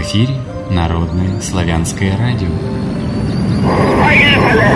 эфире Народное славянское радио. Поехали!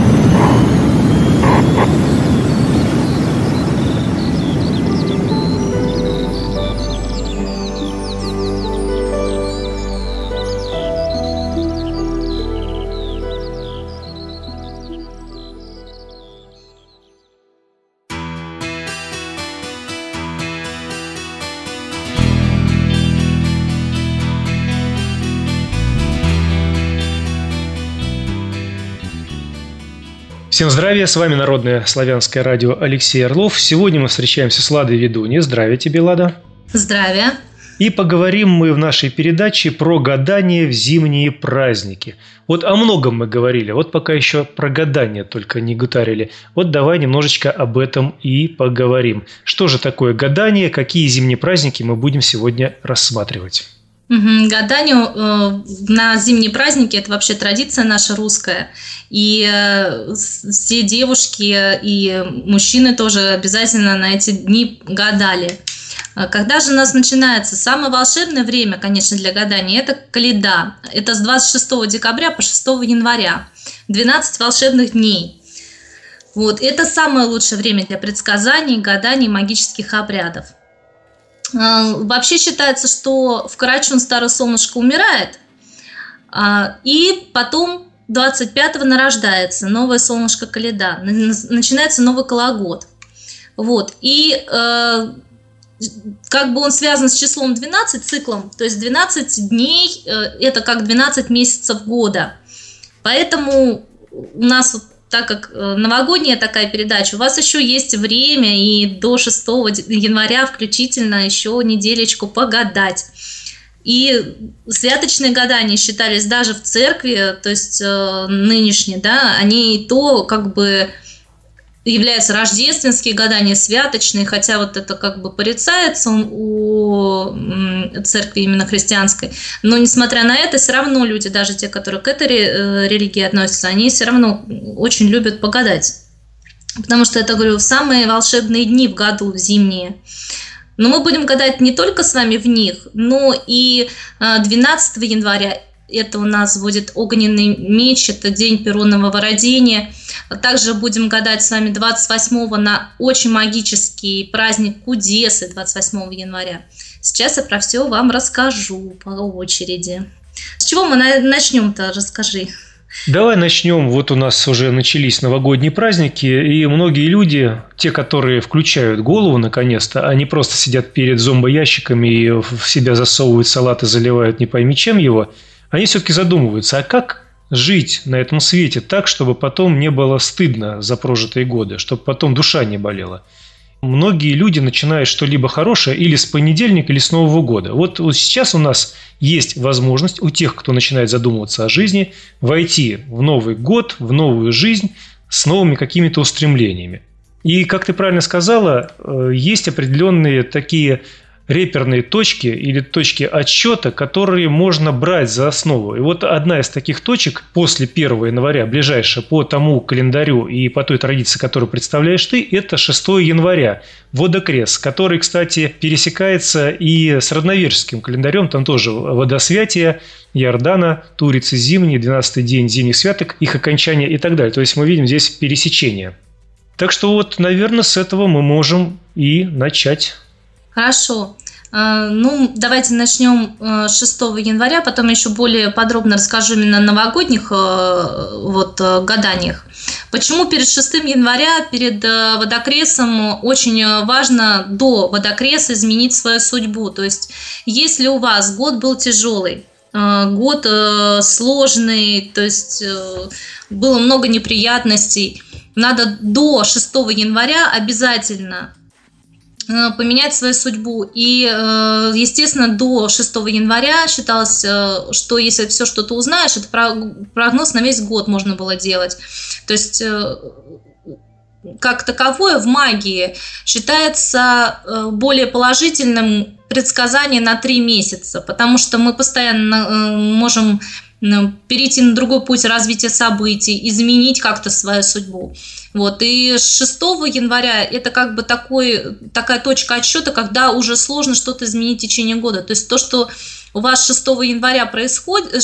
Всем здравия, с вами Народное славянское радио, Алексей Орлов. Сегодня мы встречаемся с Ладой Ведуньей. Здравия тебе, Лада. Здравия. И поговорим мы в нашей передаче про гадание в зимние праздники. Вот о многом мы говорили, вот пока еще про гадание только не гутарили. Вот давай немножечко об этом и поговорим. Что же такое гадание, какие зимние праздники мы будем сегодня рассматривать? Гадание на зимние праздники – это вообще традиция наша русская. И все девушки и мужчины тоже обязательно на эти дни гадали. Когда же у нас начинается? Самое волшебное время, конечно, для гадания – это Коледа. Это с 26 декабря по 6 января. 12 волшебных дней. Вот. Это самое лучшее время для предсказаний, гаданий, магических обрядов. Вообще считается, что в Карачун старое солнышко умирает, и потом 25-го нарождается новое солнышко Коледа, начинается новый кологод. Вот. И как бы он связан с числом 12, циклом, то есть 12 дней – это как 12 месяцев года. Поэтому у нас так как новогодняя такая передача, у вас еще есть время и до 6 января включительно еще неделечку погадать. И святочные гадания считались даже в церкви, то есть нынешние, да, они и то как бы являются рождественские гадания, святочные, хотя вот это как бы порицается у церкви именно христианской, но несмотря на это, все равно люди, даже те, которые к этой религии относятся, они все равно очень любят погадать, потому что это, говорю, самые волшебные дни в году, зимние. Но мы будем гадать не только с вами в них, но и 12 января. Это у нас будет огненный меч, это день Перунова родения. Также будем гадать с вами 28-го на очень магический праздник Кудесы 28 января. Сейчас я про все вам расскажу по очереди. С чего мы начнем-то, расскажи. Давай начнем. Вот у нас уже начались новогодние праздники, и многие люди, те, которые включают голову наконец-то, они просто сидят перед зомбоящиками и в себя засовывают салат и заливают не пойми чем его, они все-таки задумываются, а как жить на этом свете так, чтобы потом не было стыдно за прожитые годы, чтобы потом душа не болела. Многие люди начинают что-либо хорошее или с понедельника, или с Нового года. Вот сейчас у нас есть возможность у тех, кто начинает задумываться о жизни, войти в Новый год, в новую жизнь с новыми какими-то устремлениями. И, как ты правильно сказала, есть определенные такие реперные точки или точки отсчета, которые можно брать за основу. И вот одна из таких точек после 1 января, ближайшая по тому календарю и по той традиции, которую представляешь ты, это 6 января, Водокрест, который, кстати, пересекается и с родноверческим календарем, там тоже водосвятие Иордана, Турицы зимние, 12-й день зимних святок, их окончание и так далее. То есть мы видим здесь пересечение. Так что вот, наверное, с этого мы можем и начать. Хорошо. Ну, давайте начнем 6 января, потом еще более подробно расскажу именно о новогодних гаданиях. Почему перед 6 января, перед водокресом, очень важно до водокреса изменить свою судьбу. То есть, если у вас год был тяжелый, год сложный, то есть было много неприятностей, надо до 6 января обязательно поменять свою судьбу. И, естественно, до 6 января считалось, что если все что-то узнаешь, это прогноз на весь год можно было делать. То есть, как таковое в магии считается более положительным предсказание на 3 месяца, потому что мы постоянно можем перейти на другой путь развития событий, изменить как-то свою судьбу. Вот. И с 6 января это как бы такая точка отсчета, когда уже сложно что-то изменить в течение года. То есть то, что у вас 6 января происходит,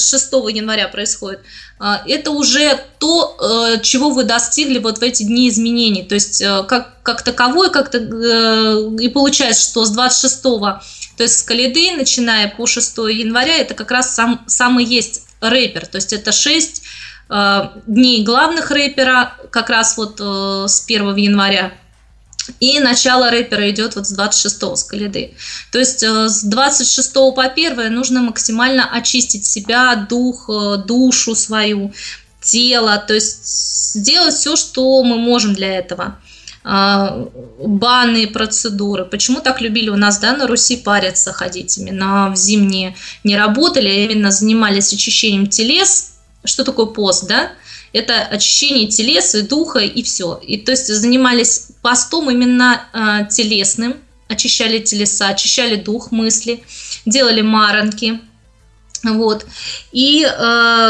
это уже то, чего вы достигли вот в эти дни изменений. То есть как таковое, и получается, что с 26-го, то есть с Коляды, начиная по 6 января, это как раз самый есть рэпер. То есть это 6 дней главных рэпера, как раз вот с 1 января. И начало рэпера идет вот с 26-го, с Коляды. То есть с 26 по 1 нужно максимально очистить себя, дух, душу свою, тело. То есть сделать все, что мы можем для этого. Банные процедуры. Почему так любили у нас, да, на Руси париться, ходить именно в зимние? Не работали, а именно занимались очищением телес. Что такое пост, да? Это очищение телеса, духа и все. И то есть занимались постом именно телесным, очищали телеса, очищали дух, мысли, делали маранки. Вот. И 6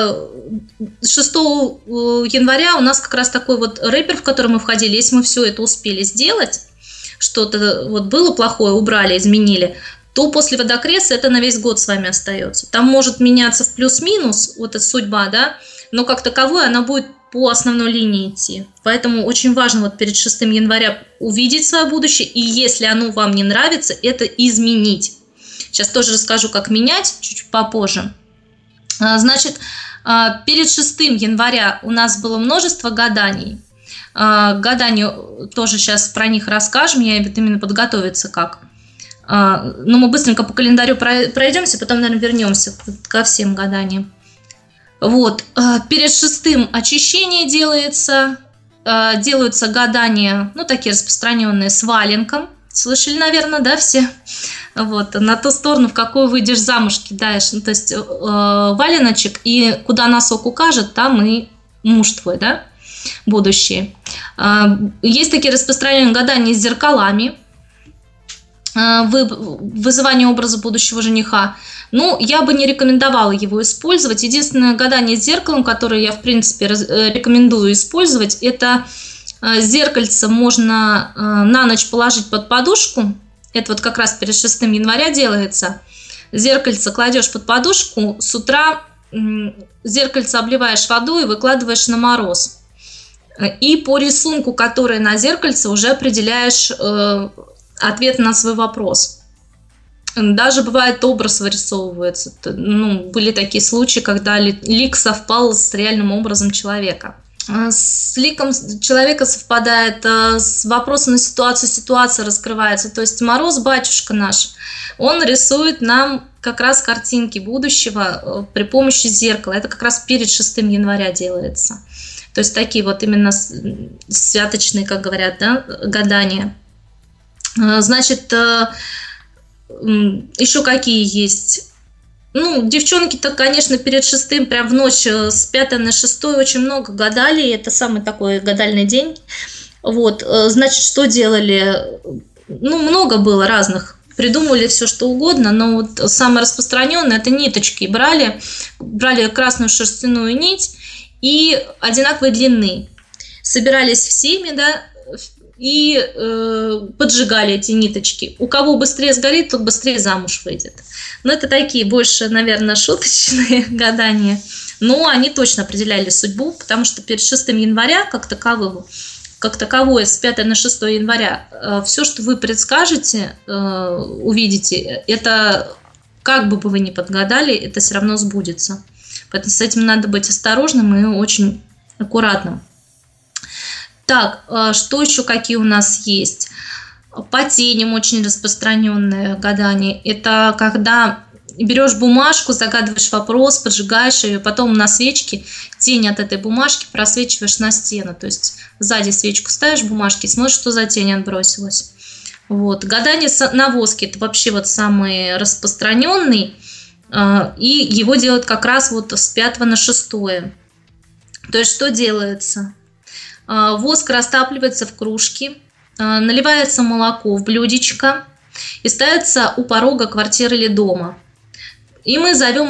января у нас как раз такой вот рэпер, в который мы входили. Если мы все это успели сделать, что-то вот было плохое, убрали, изменили, то после водокреса это на весь год с вами остается. Там может меняться в плюс-минус, вот эта судьба, да, но как таковой она будет по основной линии идти. Поэтому очень важно вот перед 6 января увидеть свое будущее, и если оно вам не нравится, это изменить. Сейчас тоже расскажу, как менять, чуть-чуть попозже. Значит, перед 6 января у нас было множество гаданий. Гадания тоже сейчас про них расскажем, я именно подготовиться как. Но мы быстренько по календарю пройдемся, потом, наверное, вернемся ко всем гаданиям. Вот, перед 6-м очищение делается, делаются гадания, ну, такие распространенные, с валенком. Слышали, наверное, да, все? Вот, на ту сторону, в какую выйдешь замуж, кидаешь, ну, то есть валеночек, и куда носок укажет, там и муж твой, да, будущий. Есть такие распространенные гадания с зеркалами, вызывание образа будущего жениха. Ну, я бы не рекомендовала его использовать. Единственное гадание с зеркалом, которое я, в принципе, рекомендую использовать, это зеркальце можно на ночь положить под подушку. Это вот как раз перед 6 января делается. Зеркальце кладешь под подушку, с утра зеркальце обливаешь водой и выкладываешь на мороз. И по рисунку, который на зеркальце, уже определяешь ответ на свой вопрос. Даже бывает образ вырисовывается. Ну, были такие случаи, когда лик совпал с реальным образом человека. С ликом человека совпадает, с вопросом на ситуацию, ситуация раскрывается. То есть Мороз, батюшка наш, он рисует нам как раз картинки будущего при помощи зеркала. Это как раз перед 6 января делается. То есть такие вот именно святочные, как говорят, да, гадания. Значит, еще какие есть? Ну, девчонки-то, конечно, перед 6-м, прям в ночь с 5 на 6 очень много гадали. Это самый такой гадальный день. Вот, значит, что делали? Ну, много было разных. Придумывали все, что угодно, но вот самое распространенное – это ниточки. Брали красную шерстяную нить и одинаковой длины. Собирались всеми, да, и поджигали эти ниточки. У кого быстрее сгорит, тот быстрее замуж выйдет. Но это такие больше, наверное, шуточные гадания. Но они точно определяли судьбу, потому что перед 6 января, как таковое, с 5 на 6 января, все, что вы предскажете, увидите, это, как бы вы ни подгадали, это все равно сбудется. Поэтому с этим надо быть осторожным и очень аккуратным. Так, что еще, какие у нас есть? По теням очень распространенное гадание. Это когда берешь бумажку, загадываешь вопрос, поджигаешь ее, потом на свечке тень от этой бумажки просвечиваешь на стену. То есть сзади свечку ставишь бумажки, смотришь, что за тень отбросилась. Вот. Гадание на воске – это вообще вот самый распространенный. И его делают как раз вот с 5 на 6. То есть что делается? Воск растапливается в кружке, наливается молоко в блюдечко и ставится у порога квартиры или дома. И мы зовем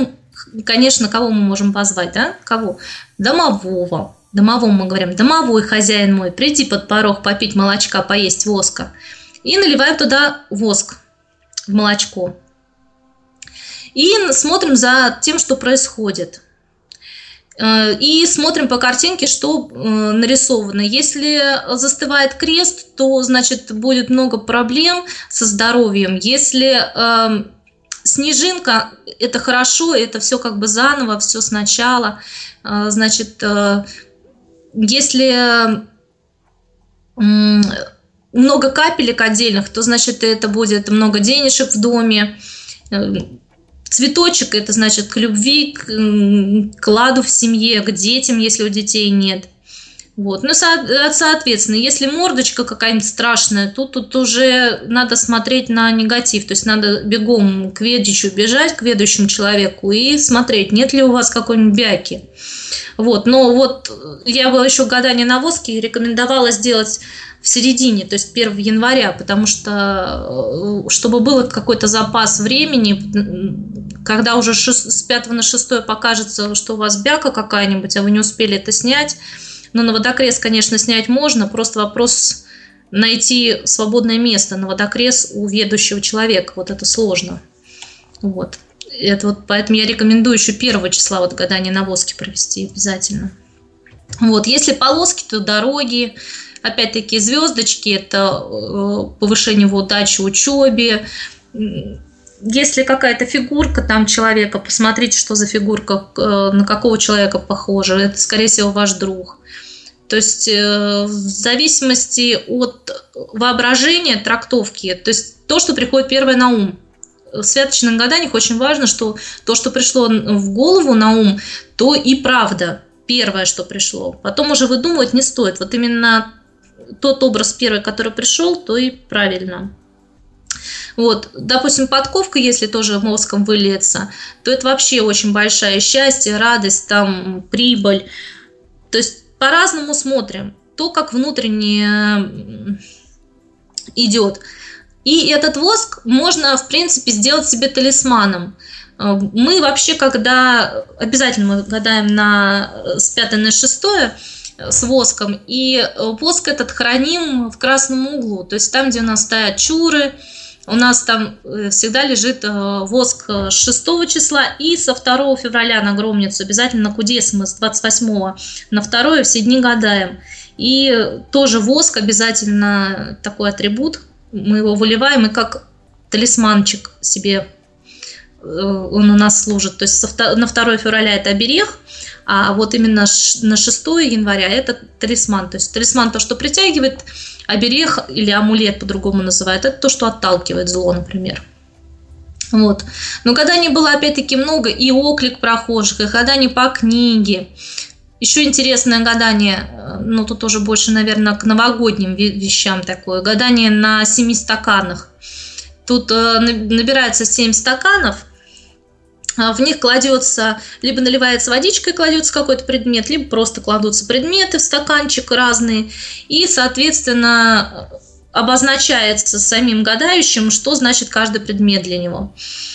конечно, кого мы можем позвать, да? Кого? Домового. Домовому мы говорим: домовой, хозяин мой, приди под порог попить молочка, поесть воска. И наливаем туда воск в молочко. И смотрим за тем, что происходит. И смотрим по картинке, что нарисовано. Если застывает крест, то, значит, будет много проблем со здоровьем. Если снежинка, это хорошо, это все как бы заново, все сначала. Значит, если много капелек отдельных, то, значит, это будет много денежек в доме. Цветочек – это значит к любви, к ладу в семье, к детям, если у детей нет. Вот. Ну, соответственно, если мордочка какая-нибудь страшная, то тут уже надо смотреть на негатив. То есть надо бегом к ведущему бежать, к ведущему человеку и смотреть, нет ли у вас какой-нибудь бяки. Вот. Но вот я бы еще гадание на воске рекомендовала сделать в середине, то есть 1 января, потому что чтобы был какой-то запас времени, когда уже с 5 на 6 покажется, что у вас бяка какая-нибудь, а вы не успели это снять. Но на водокрест, конечно, снять можно, просто вопрос найти свободное место на водокрест у ведущего человека, вот это сложно. Вот. Это вот, поэтому я рекомендую еще 1 числа вот гадание на воске провести обязательно. Вот. Если полоски, то дороги. Опять-таки звездочки – это повышение в удаче, учебе. Если какая-то фигурка там человека, посмотрите, что за фигурка, на какого человека похожа. Это, скорее всего, ваш друг. То есть в зависимости от воображения, трактовки, то есть то, что приходит первое на ум. В святочных гаданиях очень важно, что то, что пришло в голову на ум, то и правда. Первое, что пришло. Потом уже выдумывать не стоит. Вот именно тот образ первый, который пришел, то и правильно. Вот, допустим, подковка, если тоже воском выльется, то это вообще очень большое счастье, радость, там, прибыль. То есть по-разному смотрим. То, как внутренне идет. И этот воск можно, в принципе, сделать себе талисманом. Мы вообще, когда обязательно мы гадаем с 5 на 6 с воском, и воск этот храним в красном углу, то есть там, где у нас стоят чуры, у нас там всегда лежит воск с 6 числа, и со 2 февраля на Громницу, обязательно на Кудес мы с 28 на 2 все дни гадаем. И тоже воск обязательно такой атрибут, мы его выливаем, и как талисманчик себе он у нас служит. То есть на 2 февраля это оберег, а вот именно на 6 января это талисман. То есть талисман то, что притягивает, оберег или амулет по-другому называют, это то, что отталкивает зло, например. Вот. Но гаданий было опять-таки много, и оклик прохожих, и гаданий по книге. Еще интересное гадание, ну тут тоже больше, наверное, к новогодним вещам такое, гадание на 7 стаканах. Тут набирается 7 стаканов, в них кладется, либо наливается водичкой, кладется какой-то предмет, либо просто кладутся предметы в стаканчик разные, и, соответственно, обозначается самим гадающим, что значит каждый предмет для него.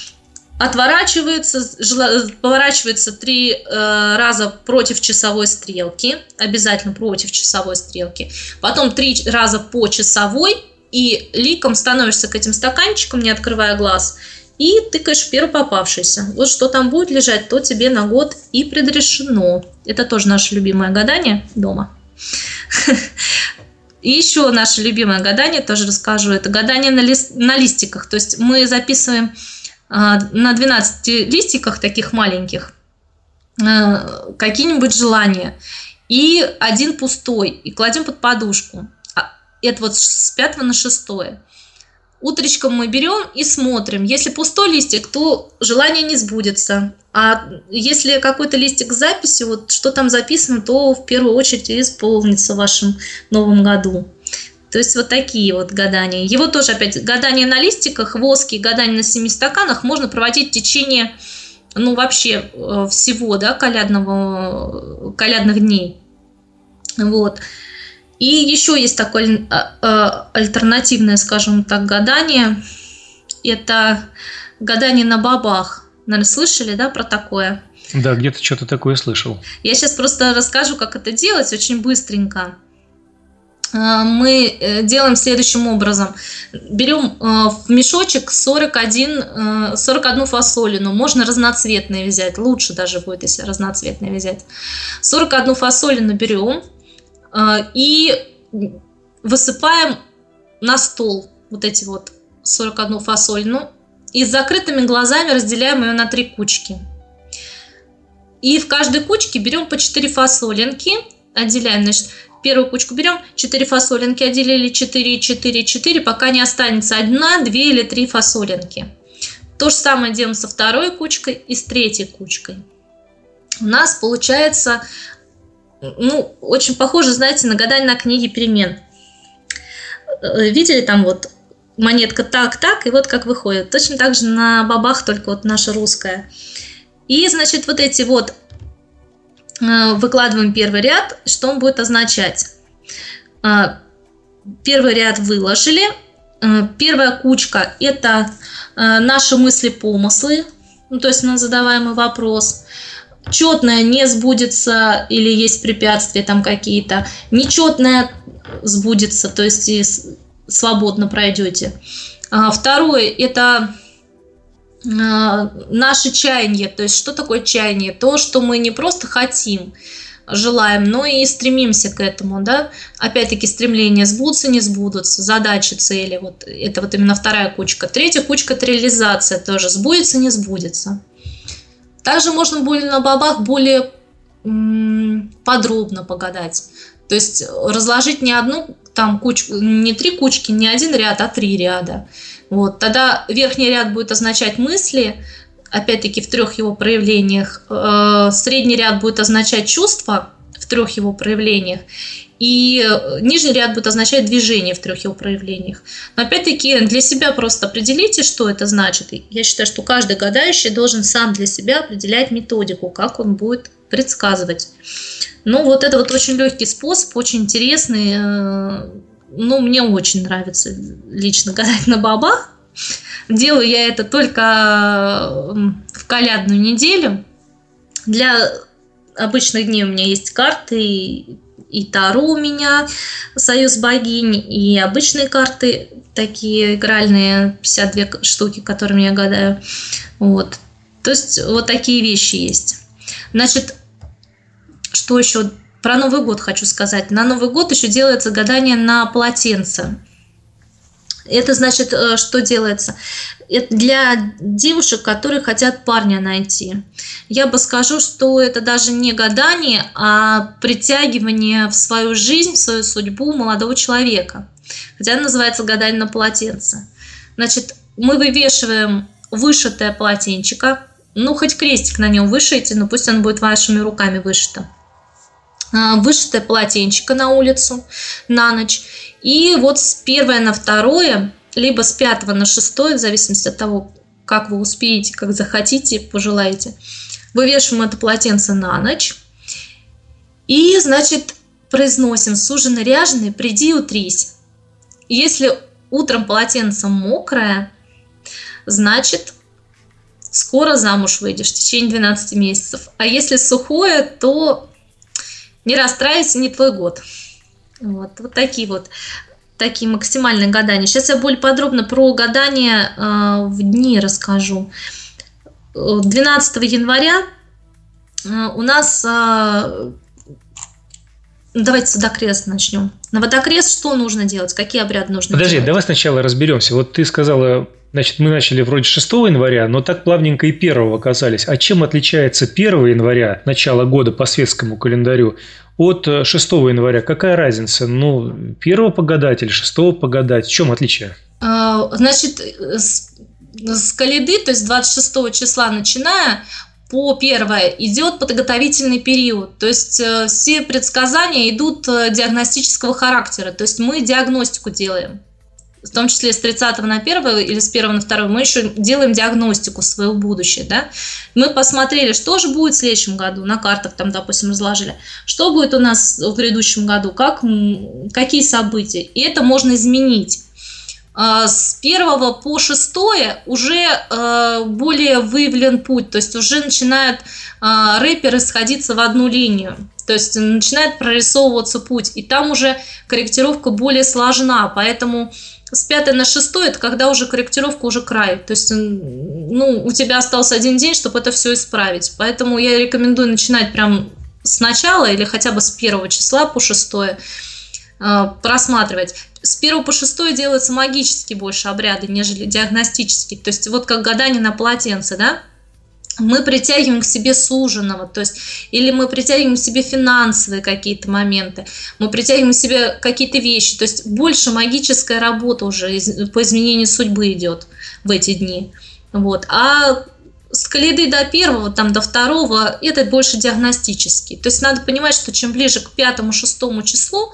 Поворачивается 3 раза против часовой стрелки, обязательно против часовой стрелки, потом 3 раза по часовой, и ликом становишься к этим стаканчикам, не открывая глаз, и тыкаешь в первый попавшийся. Вот что там будет лежать, то тебе на год и предрешено. Это тоже наше любимое гадание дома. И еще наше любимое гадание, тоже расскажу, это гадание на листиках. То есть мы записываем на 12 листиках таких маленьких какие-нибудь желания. И один пустой, и кладем под подушку. Это вот с 5 на 6. Утречком мы берем и смотрим. Если пустой листик, то желание не сбудется. А если какой-то листик с записью, вот что там записано, то в первую очередь исполнится в вашем новом году. То есть вот такие вот гадания. Его тоже опять гадания на листиках, воски, гадания на 7 стаканах можно проводить в течение, ну вообще всего, да, колядных дней. Вот. И еще есть такое альтернативное, скажем так, гадание. Это гадание на бобах. Наверное, слышали, да, про такое? Да, где-то что-то такое слышал. Я сейчас просто расскажу, как это делать, очень быстренько. Мы делаем следующим образом. Берем в мешочек 41 фасолину. Можно разноцветные взять. Лучше даже будет, если разноцветные взять. 41 фасолину берем и высыпаем на стол вот эти вот 41 фасолину. И с закрытыми глазами разделяем ее на 3 кучки. И в каждой кучке берем по 4 фасолинки. Отделяем, значит, первую кучку берем, 4 фасолинки отделили, 4, 4, 4, пока не останется 1, 2 или 3 фасолинки. То же самое делаем со второй кучкой и с третьей кучкой. У нас получается, ну, очень похоже, знаете, на гадание на книге перемен. Видели там вот монетка так, и вот как выходит. Точно так же на бабах, только вот наша русская. И, значит, вот эти вот выкладываем первый ряд. Что он будет означать? Первый ряд выложили. Первая кучка – это наши мысли, помыслы. Ну, то есть на задаваемый вопрос. Четное не сбудется или есть препятствия там какие-то. Нечетное сбудется, то есть и свободно пройдете. Второе – это наше чаяние. То есть что такое чаяние? То, что мы не просто хотим, желаем, но и стремимся к этому. Да? Опять-таки стремления сбудутся, не сбудутся, задачи, цели. Вот это вот именно вторая кучка. Третья кучка – это реализация тоже. Сбудется, не сбудется. Также можно на бабах более подробно погадать. То есть разложить не одну там кучку, не 3 кучки, не 1 ряд, а 3 ряда. Вот. Тогда верхний ряд будет означать мысли, опять-таки в 3 его проявлениях. Средний ряд будет означать чувства в 3 его проявлениях. И нижний ряд будет означать движение в 3 его проявлениях. Но опять-таки для себя просто определите, что это значит. Я считаю, что каждый гадающий должен сам для себя определять методику, как он будет предсказывать. Ну, вот это вот очень легкий способ, очень интересный. Ну, мне очень нравится лично гадать на бабах. Делаю я это только в колядную неделю. Для обычных дней у меня есть карты, и Таро у меня, Союз богинь, и обычные карты, такие игральные, 52 штуки, которыми я гадаю. Вот. То есть вот такие вещи есть. Значит, что еще? Про Новый год хочу сказать. На Новый год еще делается гадание на полотенце. Это значит, что делается? Это для девушек, которые хотят парня найти. Я бы скажу, что это даже не гадание, а притягивание в свою жизнь, в свою судьбу молодого человека. Хотя оно называется гадание на полотенце. Значит, мы вывешиваем вышитое полотенчико. Ну, хоть крестик на нем вышейте, но пусть оно будет вашими руками вышито. Вышитое полотенчико на улицу на ночь. И вот с 1 на 2, либо с 5 на 6, в зависимости от того, как вы успеете, как захотите, пожелаете, вывешиваем это полотенце на ночь. И, значит, произносим: суженый ряженый, приди и утрись. Если утром полотенце мокрое, значит, скоро замуж выйдешь, в течение 12 месяцев. А если сухое, то не расстраивайся, не твой год. Вот такие максимальные гадания. Сейчас я более подробно про гадания в дни расскажу. 12 января у нас... Давайте с водокреста начнем. На водокрест что нужно делать? Какие обряды нужно делать? Подожди, давай сначала разберемся. Вот ты сказала, значит, мы начали вроде 6 января, но так плавненько и 1 оказались. А чем отличается 1 января, начало года по светскому календарю, от 6 января? Какая разница? Ну, 1 погадать или 6 погадать? В чем отличие? Значит, с коляды, то есть 26 числа начиная, по 1 идет подготовительный период. То есть все предсказания идут диагностического характера. То есть мы диагностику делаем. В том числе с 30 на 1 или с 1 на 2 мы еще делаем диагностику своего будущего. Да? Мы посмотрели, что же будет в следующем году. На картах там, допустим, разложили. Что будет у нас в грядущем году, какие события. И это можно изменить. с 1 по 6 уже более выявлен путь, то есть уже начинают рэперы сходиться в одну линию, то есть начинает прорисовываться путь, и там уже корректировка более сложна, поэтому с 5 на 6 это когда уже корректировка уже край, то есть у тебя остался один день, чтобы это все исправить, поэтому я рекомендую начинать прям с начала или хотя бы с 1 числа по 6 просматривать. С 1 по 6 делаются магические больше обряды, нежели диагностические. То есть вот как гадание на полотенце, да? Мы притягиваем к себе суженого, то есть или мы притягиваем к себе финансовые какие-то моменты, мы притягиваем к себе какие-то вещи, то есть больше магическая работа уже по изменению судьбы идет в эти дни. Вот. А с Коляды до 1, там, до 2 это больше диагностический. То есть надо понимать, что чем ближе к 5-6 числу,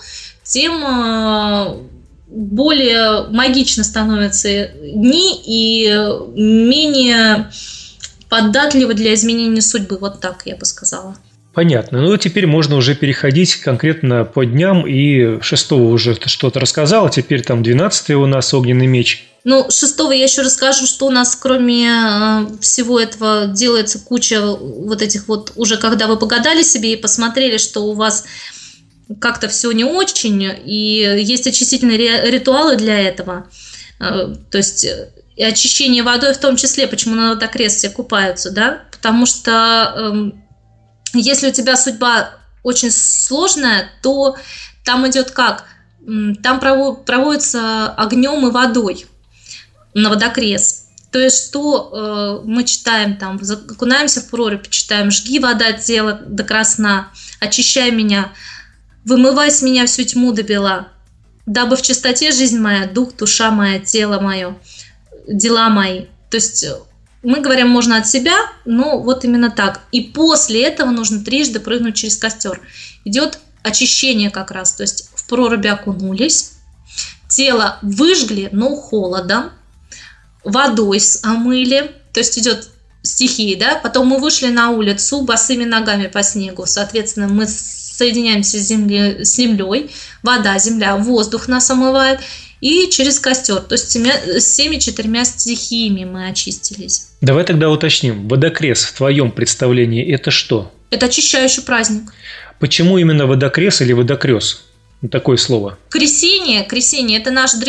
тем более магично становятся дни и менее податливы для изменения судьбы. Вот так я бы сказала. Понятно. Ну, теперь можно уже переходить конкретно по дням. И 6 уже что-то рассказала. Теперь там 12 у нас огненный меч. Ну, 6 я еще расскажу, что у нас кроме всего этого делается куча вот этих вот, уже когда вы погадали себе и посмотрели, что у вас как-то все не очень, и есть очистительные ритуалы для этого. То есть и очищение водой в том числе, почему на водокрест все купаются, да? Потому что если у тебя судьба очень сложная, то там идет как? Там проводится огнем и водой на водокрест. То есть что мы читаем там, окунаемся в прорубь, читаем: «Жги, вода, тело до красна, очищай меня, вымывай с меня всю тьму до бела, дабы в чистоте жизнь моя, дух, душа моя, тело мое, дела мои». То есть мы говорим, можно от себя, но вот именно так. И после этого нужно трижды прыгнуть через костер. Идет очищение как раз, то есть в проруби окунулись, тело выжгли, но холодом, водой омыли, то есть идет стихия, да, потом мы вышли на улицу босыми ногами по снегу, соответственно, мы соединяемся с землей, вода, земля, воздух нас омывает, и через костер, то есть с всеми 4 стихиями мы очистились. Давай тогда уточним, водокрест в твоем представлении это что? Это очищающий праздник. Почему именно водокрест или водокрес? Такое слово. Кресение – это наш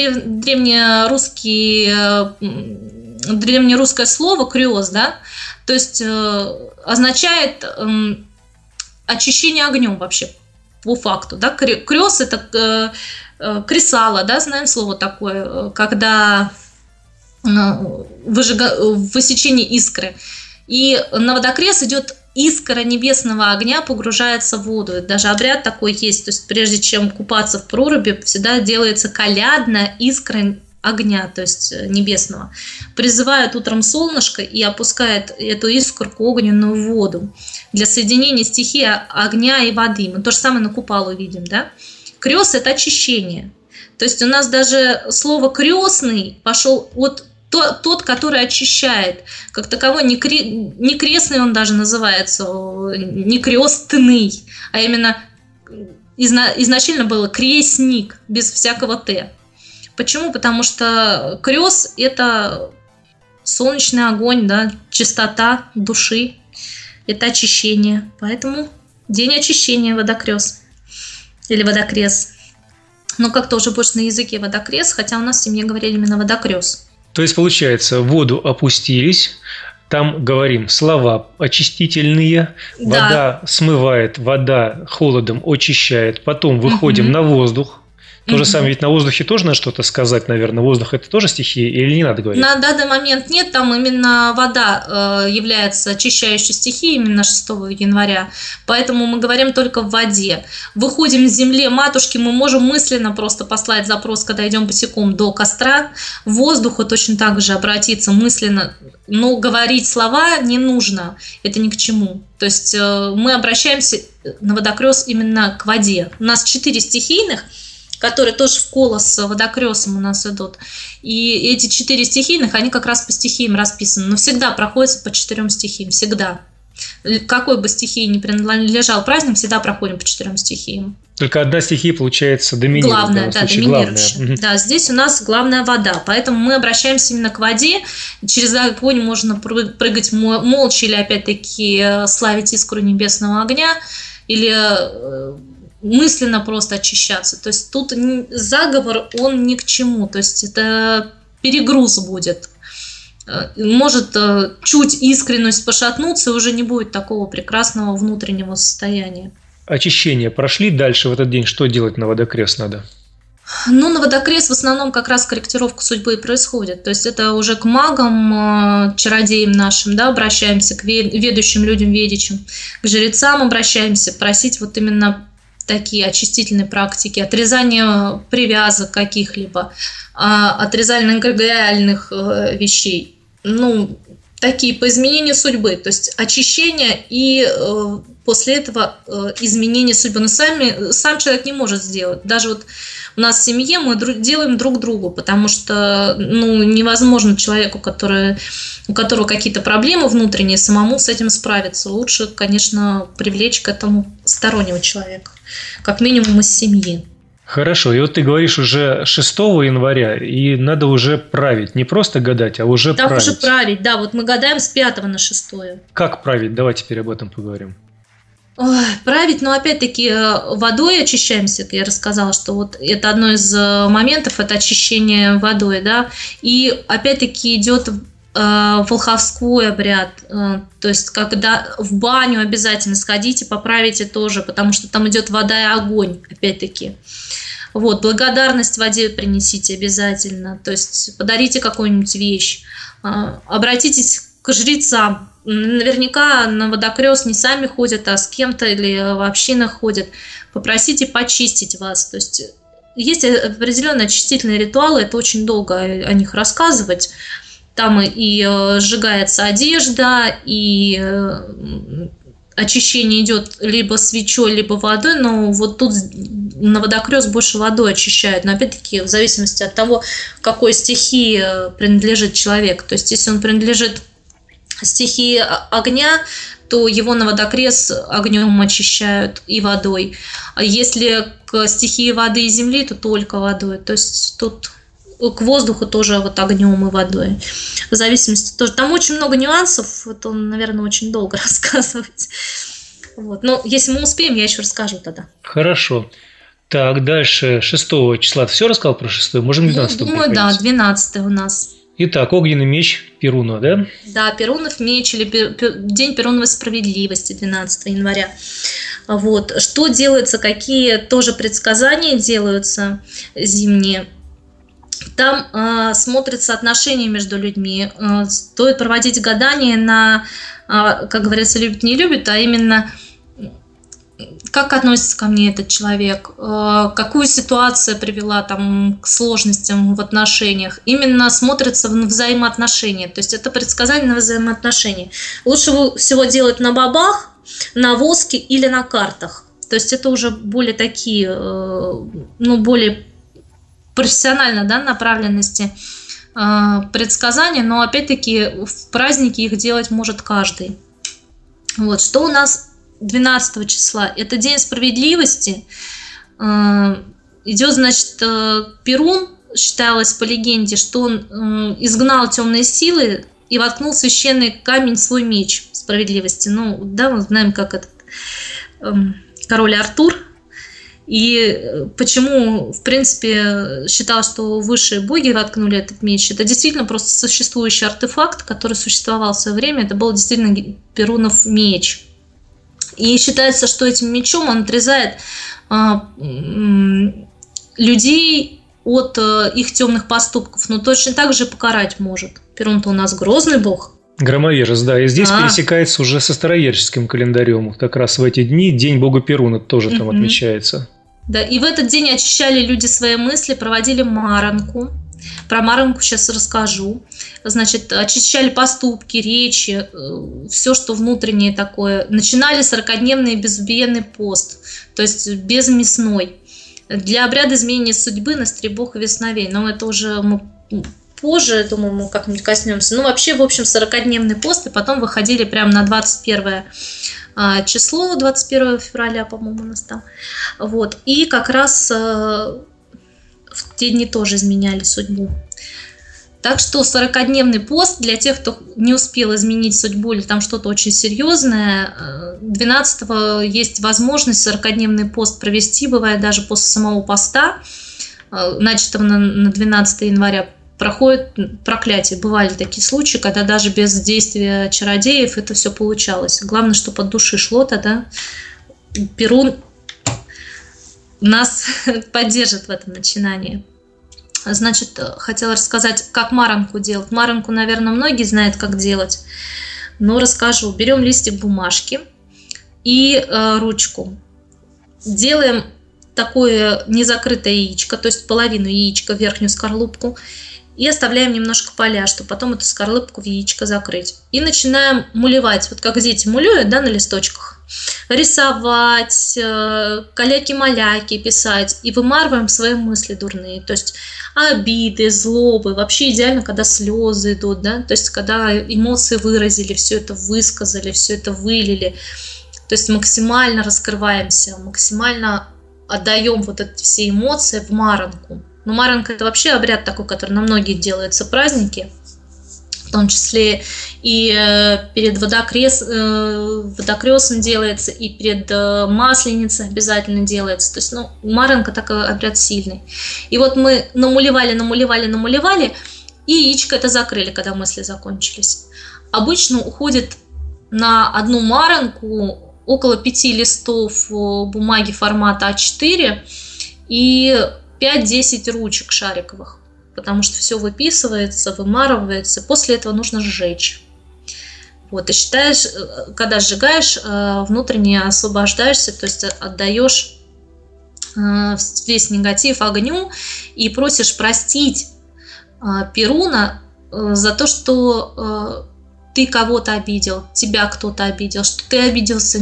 древнерусское слово «крёс», да? То есть означает очищение огнем вообще, по факту. Да? Крёс – это кресало, да, знаем слово такое, когда высечение искры. И на водокрест идет искра небесного огня, погружается в воду. Это даже обряд такой есть. То есть прежде чем купаться в проруби, всегда делается колядная искра огня, то есть небесного. Призывает утром солнышко и опускает эту искорку огненную в воду для соединения стихии огня и воды. Мы то же самое на Купалу видим, да? Крёс – это очищение. То есть у нас даже слово «крестный» пошел от тот, который очищает. Как таковой не крестный он даже называется, не крестный, а именно изначально было крестник, без всякого «т». Почему? Потому что крёс – это солнечный огонь, да, чистота души, это очищение. Поэтому день очищения – водокрёс или водокрест. Но как-то уже больше на языке водокрест, хотя у нас в семье говорили именно водокрёс. То есть, получается, в воду опустились, там говорим слова очистительные, да. Вода смывает, вода холодом очищает, потом выходим на воздух. То же самое, ведь на воздухе тоже надо что-то сказать, наверное. Воздух – это тоже стихия или не надо говорить? На данный момент нет, там именно вода является очищающей стихией именно 6 января, поэтому мы говорим только в воде. Выходим с земле матушки, мы можем мысленно просто послать запрос, когда идем босиком до костра, в воздуху точно так же обратиться мысленно, но говорить слова не нужно, это ни к чему. То есть мы обращаемся на водокрёс именно к воде. У нас 4 стихийных, которые тоже в колос с водокрёсом у нас идут. И эти 4 стихийных, они как раз по стихиям расписаны. Но всегда проходятся по 4 стихиям, всегда. какой бы стихии ни принадлежал праздник, всегда проходим по 4 стихиям. Только одна стихия, получается, доминирует. Главная, да, доминирующая. Да, здесь у нас главная вода, поэтому мы обращаемся именно к воде. Через огонь можно прыгать молча или, опять-таки, славить искру небесного огня, или мысленно просто очищаться. То есть тут заговор, он ни к чему, то есть это перегруз будет. Может чуть искренность пошатнуться, и уже не будет такого прекрасного внутреннего состояния. Очищение прошли, дальше в этот день что делать на водокрест надо? Ну, на водокрест в основном как раз корректировка судьбы и происходит. То есть это уже к магам, чародеям нашим, да, обращаемся, к ведущим людям, ведичам, к жрецам обращаемся, просить вот именно такие очистительные практики, отрезание привязок каких-либо, отрезание эгрегориальных вещей. Ну, такие по изменению судьбы, то есть очищение и после этого изменение судьбы. Но сам человек не может сделать. Даже вот у нас в семье мы делаем друг другу, потому что невозможно человеку, у которого какие-то проблемы внутренние, самому с этим справиться. Лучше, конечно, привлечь к этому стороннего человека, как минимум из семьи. Хорошо, и вот ты говоришь уже 6 января, и надо уже править, не просто гадать, а уже править. Да, уже править, да, вот мы гадаем с 5 на 6. Как править? Давай теперь об этом поговорим. Править, но опять-таки водой очищаемся, я рассказала, что вот это одно из моментов, это очищение водой, да, и опять-таки идет волховской обряд, то есть когда в баню обязательно сходите, поправите тоже, потому что там идет вода и огонь, опять-таки. Вот, благодарность воде принесите обязательно, то есть подарите какую-нибудь вещь, обратитесь к жрецам. Наверняка на водокрест не сами ходят, а с кем-то или в общинах ходят. Попросите почистить вас. То есть есть определенные очистительные ритуалы, это очень долго о них рассказывать. Там и сжигается одежда, и очищение идет либо свечой, либо водой, но вот тут на водокрест больше водой очищают. Но опять-таки в зависимости от того, какой стихии принадлежит человек. То есть если он принадлежит стихии огня, то его на водокрест огнем очищают и водой. А если к стихии воды и земли, то только водой. То есть тут к воздуху тоже вот огнем и водой. В зависимости тоже. Там очень много нюансов, это, наверное, очень долго рассказывать. Вот. Но если мы успеем, я еще расскажу тогда. Хорошо. Так, дальше 6 числа. Ты все рассказал про 6? Можем 12 думаю, да, 12 у нас. Итак, огненный меч Перуна, да? Да, Перунов меч или День Перуновой справедливости, 12 января. Вот. Что делается, какие тоже предсказания делаются зимние. Там смотрятся отношения между людьми. Стоит проводить гадания на, как говорится, любит, не любит, а именно как относится ко мне этот человек, какую ситуацию привела там к сложностям в отношениях. Именно смотрится в взаимоотношения. То есть это предсказание на взаимоотношения. Лучше всего делать на бобах, на воске или на картах. То есть это уже более такие, более профессионально, да, направленности предсказания, но опять-таки в праздники их делать может каждый. Вот, что у нас 12 числа? Это День справедливости. Идет, значит, Перун, считалось по легенде, что он изгнал темные силы и воткнул в священный камень свой меч справедливости. Ну, да, мы знаем, как этот король Артур. И почему, в принципе, считал, что высшие боги воткнули этот меч. Это действительно просто существующий артефакт, который существовал в свое время. Это был действительно Перунов меч. И считается, что этим мечом он отрезает людей от их темных поступков. Но точно так же покарать может. Перун-то у нас грозный бог. Громовержец, да. И здесь пересекается уже со староежским календарем. Как раз в эти дни День бога Перуна тоже там отмечается. Да, и в этот день очищали люди свои мысли, проводили маранку. Про маранку сейчас расскажу. Значит, очищали поступки, речи, все, что внутреннее такое. Начинали 40-дневный безубиенный пост, то есть безмясной. Для обряда изменения судьбы на стребок и весновей. Но это уже мы позже, думаю, мы как-нибудь коснемся. Ну, вообще, в общем, 40-дневный пост, и потом выходили прямо на 21 число, 21 февраля, по-моему, у нас там. Вот. И как раз в те дни тоже изменяли судьбу. Так что 40-дневный пост для тех, кто не успел изменить судьбу или там что-то очень серьезное, 12-го есть возможность 40-дневный пост провести, бывает даже после самого поста, начатого на 12 января, проходит проклятие. Бывали такие случаи, когда даже без действия чародеев это все получалось. Главное, чтобы от души шло, тогда Перун нас поддержит в этом начинании. Значит, хотела рассказать, как маранку делать. Маранку, наверное, многие знают, как делать, но расскажу. Берем листик бумажки и ручку. Делаем такое незакрытое яичко, то есть половину яичка, верхнюю скорлупку, и оставляем немножко поля, чтобы потом эту скорлупку в яичко закрыть. И начинаем мулевать, вот как дети мулюют, да, на листочках. Рисовать, каляки-маляки писать, и вымарываем свои мысли дурные, то есть обиды, злобы, вообще идеально, когда слезы идут, да, то есть когда эмоции выразили, все это высказали, все это вылили, то есть максимально раскрываемся, максимально отдаем вот эти все эмоции в маранку. Но маранка — это вообще обряд такой, который на многие делаются праздники, в том числе и перед водокрестом делается, и перед Масленицей обязательно делается. То есть, ну, маранка такой обряд сильный. И вот мы намулевали, и яичко это закрыли, когда мысли закончились. Обычно уходит на одну маранку около 5 листов бумаги формата А4 и 5-10 ручек шариковых, потому что все выписывается, вымарывается. После этого нужно сжечь. Вот, и считаешь, когда сжигаешь, внутренне освобождаешься, то есть отдаешь весь негатив огню и просишь простить Перуна за то, что ты кого-то обидел, тебя кто-то обидел, что ты обиделся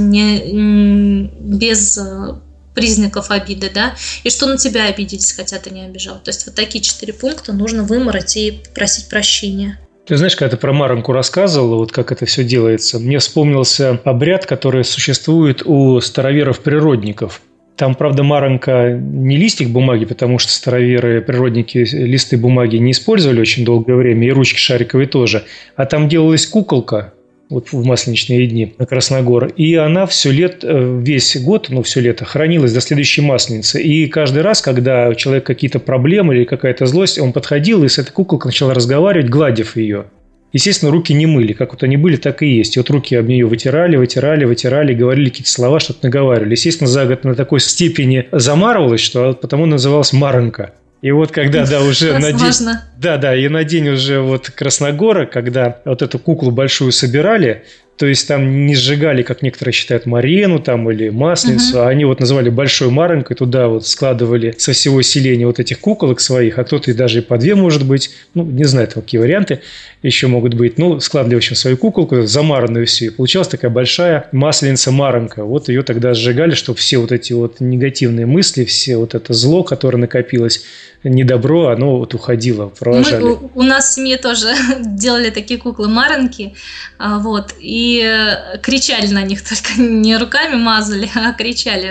без признаков обиды, да, и что на тебя обиделись, хотя ты не обижал. То есть вот такие 4 пункта нужно вымарать и просить прощения. Ты знаешь, когда ты про маранку рассказывала, вот как это все делается, мне вспомнился обряд, который существует у староверов-природников. Там, правда, маранка не листик бумаги, потому что староверы-природники листы бумаги не использовали очень долгое время, и ручки шариковые тоже. А там делалась куколка, вот в масленичные дни на Красногор. И она весь год, все лето, хранилась до следующей Масленицы. И каждый раз, когда у человека какие-то проблемы или какая-то злость, он подходил и с этой куколкой начал разговаривать, гладив ее. Естественно, руки не мыли. Как вот они были, так и есть. И вот руки об нее вытирали, говорили какие-то слова, что-то наговаривали. Естественно, за год на такой степени замарывалось, что потому называлась маранка. И вот когда, уже на день, и на день уже вот Красногора, когда вот эту куклу большую собирали, то есть там не сжигали, как некоторые считают, Марену там или Масленицу, а они вот называли большой маранкой, туда вот складывали со всего селения вот этих куколок своих, а кто-то и даже и по 2, может быть, не знаю, там какие варианты еще могут быть, складывали, в общем, свою куколку, замаранную всю, и получалась такая большая Масленица-маранка. Вот ее тогда сжигали, чтобы все вот эти вот негативные мысли, все вот это зло, которое накопилось, недобро, оно вот уходило, провожали. У нас в семье тоже делали такие куклы-маранки, вот, и кричали на них, только не руками мазали, а кричали,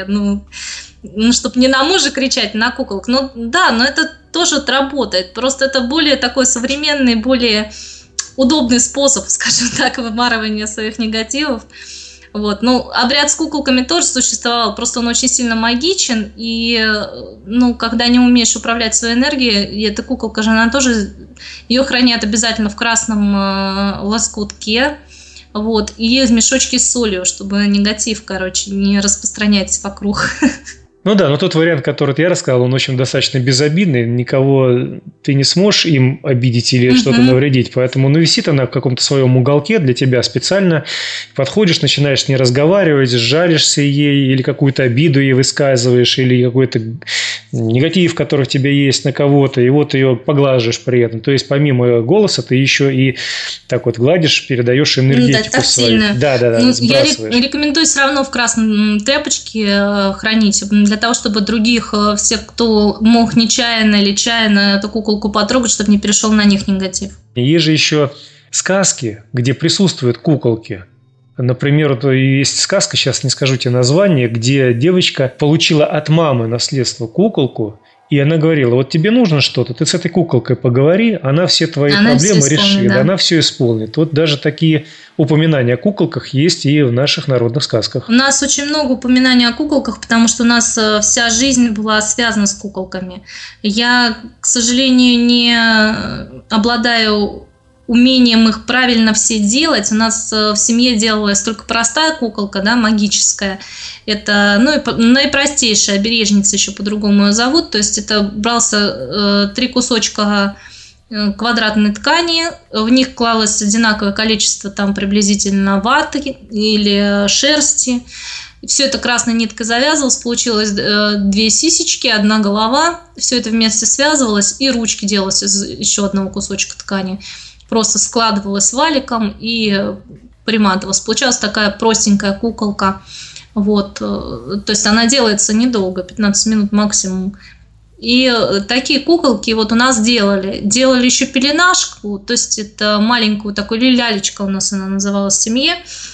чтобы не на мужа кричать, на куколок. Но это тоже вот работает, просто это более такой современный, более удобный способ, скажем так, вымарывания своих негативов. Вот. Обряд с куколками тоже существовал, просто он очень сильно магичен, и когда не умеешь управлять своей энергией, и эта куколка же, она тоже, ее хранят обязательно в красном лоскутке, вот, и в мешочке с солью, чтобы негатив, не распространять вокруг. Но тот вариант, который я рассказал, он, в общем, достаточно безобидный. Никого ты не сможешь им обидеть или что-то навредить. Поэтому висит она в каком-то своем уголке для тебя специально. Подходишь, начинаешь с ней разговаривать, жалишься ей или какую-то обиду ей высказываешь, или какой-то негатив, который в тебе есть на кого-то, и вот ее поглаживаешь при этом. То есть, помимо голоса, ты еще и так вот гладишь, передаешь энергетику свою. Да, сбрасываешь. Я рекомендую все равно в красной тряпочке хранить, для того, чтобы других, всех, кто мог нечаянно или чаянно эту куколку куколку потрогать, чтобы не перешел на них негатив. Есть же еще сказки, где присутствуют куколки. Например, вот есть сказка, сейчас не скажу тебе название, где девочка получила от мамы наследство куколку, и она говорила: вот тебе нужно что-то, ты с этой куколкой поговори, она все твои проблемы решит, да. Она все исполнит. Вот даже такие упоминания о куколках есть и в наших народных сказках. У нас очень много упоминаний о куколках, потому что у нас вся жизнь была связана с куколками. Я, к сожалению, не обладаю умением их правильно все делать. У нас в семье делалась только простая куколка, да, магическая. Это, наипростейшая обережница, еще по-другому ее зовут. То есть это брался 3 кусочка квадратной ткани, в них клалось одинаковое количество там приблизительно ваты или шерсти. Все это красной ниткой завязывалось, получилось 2 сисечки, 1 голова. Все это вместе связывалось, и ручки делалось из еще одного кусочка ткани. Просто складывалась валиком и приматывалась. Получалась такая простенькая куколка. Вот. То есть она делается недолго, 15 минут максимум. И такие куколки вот у нас делали. Делали еще пеленашку, то есть это маленькую такую лялечка у нас она называлась в семье.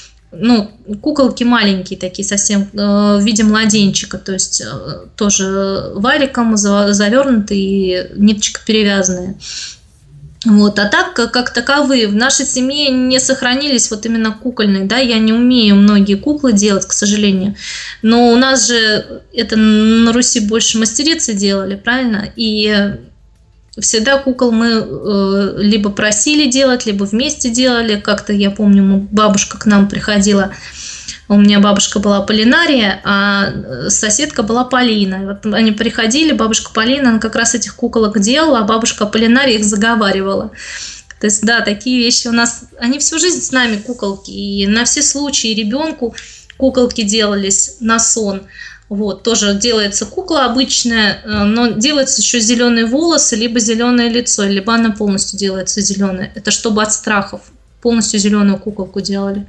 Куколки маленькие такие, совсем в виде младенчика, то есть тоже валиком завернутые и ниточка перевязанная. Вот. А так, как таковые, в нашей семье не сохранились вот именно кукольные, да, я не умею многие куклы делать, к сожалению, но у нас же это на Руси больше мастерицы делали, правильно, и всегда кукол мы либо просили делать, либо вместе делали, как-то, я помню, бабушка к нам приходила. У меня бабушка была Полинария, а соседка была Полина. Вот они приходили, бабушка Полина, она как раз этих куколок делала, а бабушка Полинария их заговаривала. То есть, да, такие вещи у нас, они всю жизнь с нами, куколки, и на все случаи ребенку куколки делались на сон. Вот, тоже делается кукла обычная, но делается еще зеленые волосы, либо зеленое лицо, либо она полностью делается зеленая. Это чтобы от страхов полностью зеленую куколку делали.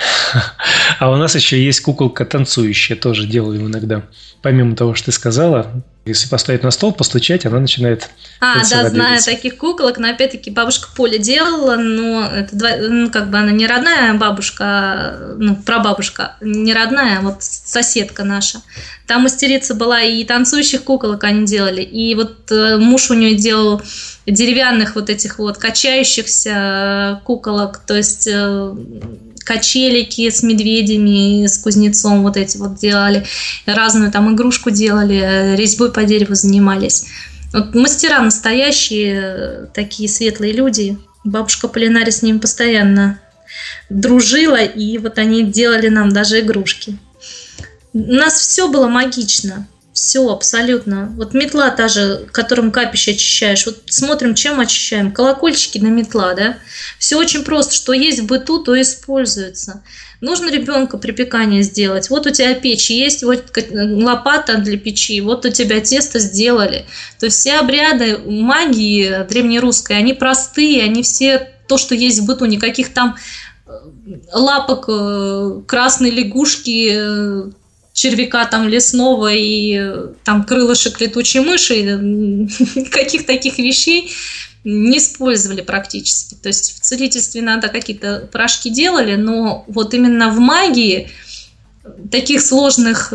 А у нас еще есть куколка танцующая, тоже делаем иногда. Помимо того, что ты сказала, если поставить на стол, постучать, она начинает танцевать. Да, знаю таких куколок, но опять-таки бабушка Поля делала, но это, как бы она не родная бабушка, прабабушка, не родная, а вот соседка наша. Там мастерица была, и танцующих куколок они делали, и вот муж у нее делал деревянных вот этих вот качающихся куколок, то есть качелики с медведями, с кузнецом вот эти вот делали, разную там игрушку делали, резьбой по дереву занимались. Вот мастера настоящие, такие светлые люди. Бабушка Полинария с ними постоянно дружила, и вот они делали нам даже игрушки. У нас все было магично. Все абсолютно. Вот метла та же, которым капище очищаешь. Вот смотрим, чем очищаем. Колокольчики на метла, да? Все очень просто. Что есть в быту, то используется. Нужно ребенка припекание сделать. Вот у тебя печь есть, вот лопата для печи, вот у тебя тесто сделали. То есть все обряды магии древнерусской, они простые, они все то, что есть в быту. Никаких там лапок красной лягушки, червяка там лесного и там крылышек летучей мыши, каких таких вещей не использовали практически. То есть в целительстве надо какие-то порошки делали, но вот именно в магии таких сложных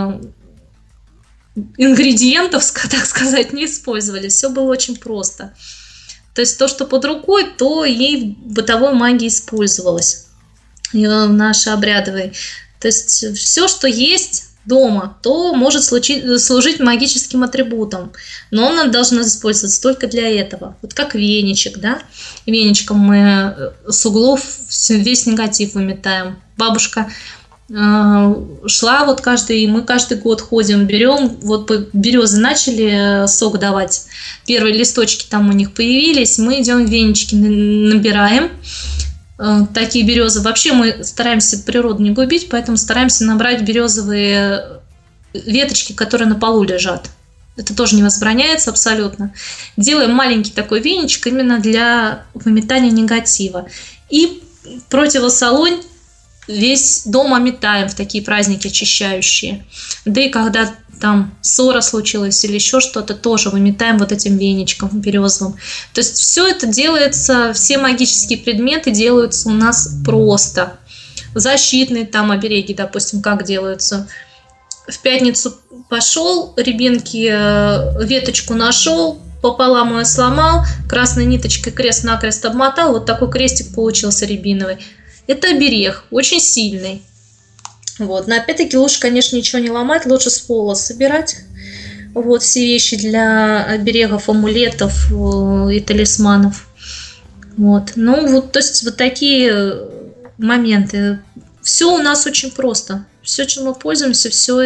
ингредиентов, так сказать, не использовали. Все было очень просто. То есть то, что под рукой, то и в бытовой магии использовалось, и в нашей обрядовой. То есть все, что есть дома, то может служить магическим атрибутом. Но оно должно использоваться только для этого. Вот как веничек, да? Веничком мы с углов весь негатив выметаем. Бабушка шла вот мы каждый год ходим, берем, вот березы начали сок давать, первые листочки там у них появились, мы идем венички набираем. Такие березы. Вообще мы стараемся природу не губить, поэтому стараемся набрать березовые веточки, которые на полу лежат. Это тоже не возбраняется абсолютно. Делаем маленький такой веничек именно для выметания негатива. И противосолонь весь дом ометаем в такие праздники очищающие. Да и когда там ссора случилась или еще что-то, тоже выметаем вот этим веничком березовым. То есть все это делается, все магические предметы делаются у нас просто. Защитные там обереги, допустим, как делаются. В пятницу пошел, рябинки, веточку нашел, пополам ее сломал, красной ниточкой крест-накрест обмотал, вот такой крестик получился рябиновый. Это оберег, очень сильный. Вот. Но опять-таки лучше, конечно, ничего не ломать, лучше с пола собирать. Вот все вещи для оберегов, амулетов и талисманов. Вот. Ну, вот, то есть вот такие моменты. Все у нас очень просто. Все, чем мы пользуемся, все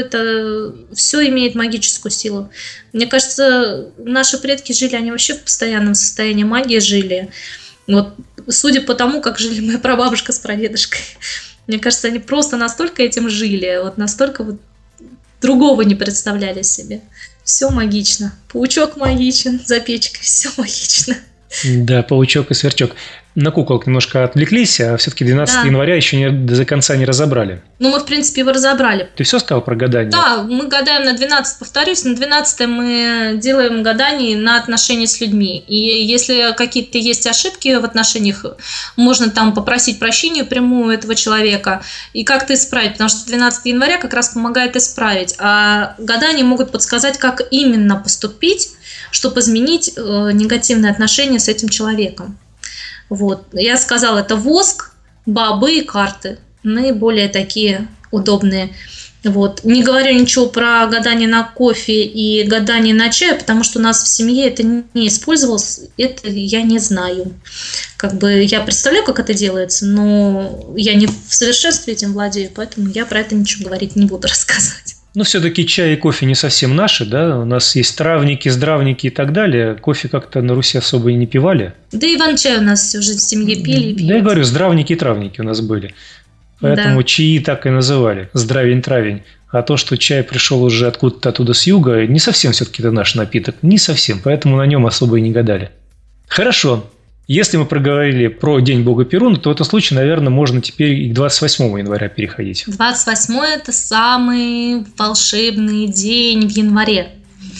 имеет магическую силу. Мне кажется, наши предки жили, они вообще в постоянном состоянии магии жили. Вот, судя по тому, как жили моя прабабушка с прадедушкой. Мне кажется, они просто настолько этим жили, вот настолько вот другого не представляли себе. Все магично. Паучок магичен, за печкой все магично. Да, паучок и сверчок. На куколок немножко отвлеклись, а все-таки 12 января еще до конца не разобрали. Ну, мы, в принципе, его разобрали. Ты все сказал про гадание? Да, мы гадаем на 12, повторюсь, на 12 мы делаем гадание на отношения с людьми. И если какие-то есть ошибки в отношениях, можно там попросить прощения прямую этого человека и как-то исправить, потому что 12 января как раз помогает исправить. А гадания могут подсказать, как именно поступить, чтобы изменить негативные отношения с этим человеком. Вот. Я сказала, это воск, бобы и карты. Наиболее такие удобные. Вот. Не говорю ничего про гадание на кофе и гадание на чай, потому что у нас в семье это не использовалось, это я не знаю. Как бы я представляю, как это делается, но я не в совершенстве этим владею, поэтому я про это ничего говорить не буду рассказывать. Ну, все-таки чай и кофе не совсем наши, да? У нас есть травники, здравники и так далее. Кофе как-то на Руси особо и не пивали. Да и иван-чай у нас уже в семье пили и пьют. Да, я говорю, здравники и травники у нас были. Поэтому чаи так и называли. Здравень-травень. А то, что чай пришел уже откуда-то оттуда с юга, не совсем все-таки это наш напиток. Не совсем. Поэтому на нем особо и не гадали. Хорошо. Если мы проговорили про День Бога Перуна, то в этом случае, наверное, можно теперь и к 28 января переходить. 28 – это самый волшебный день в январе.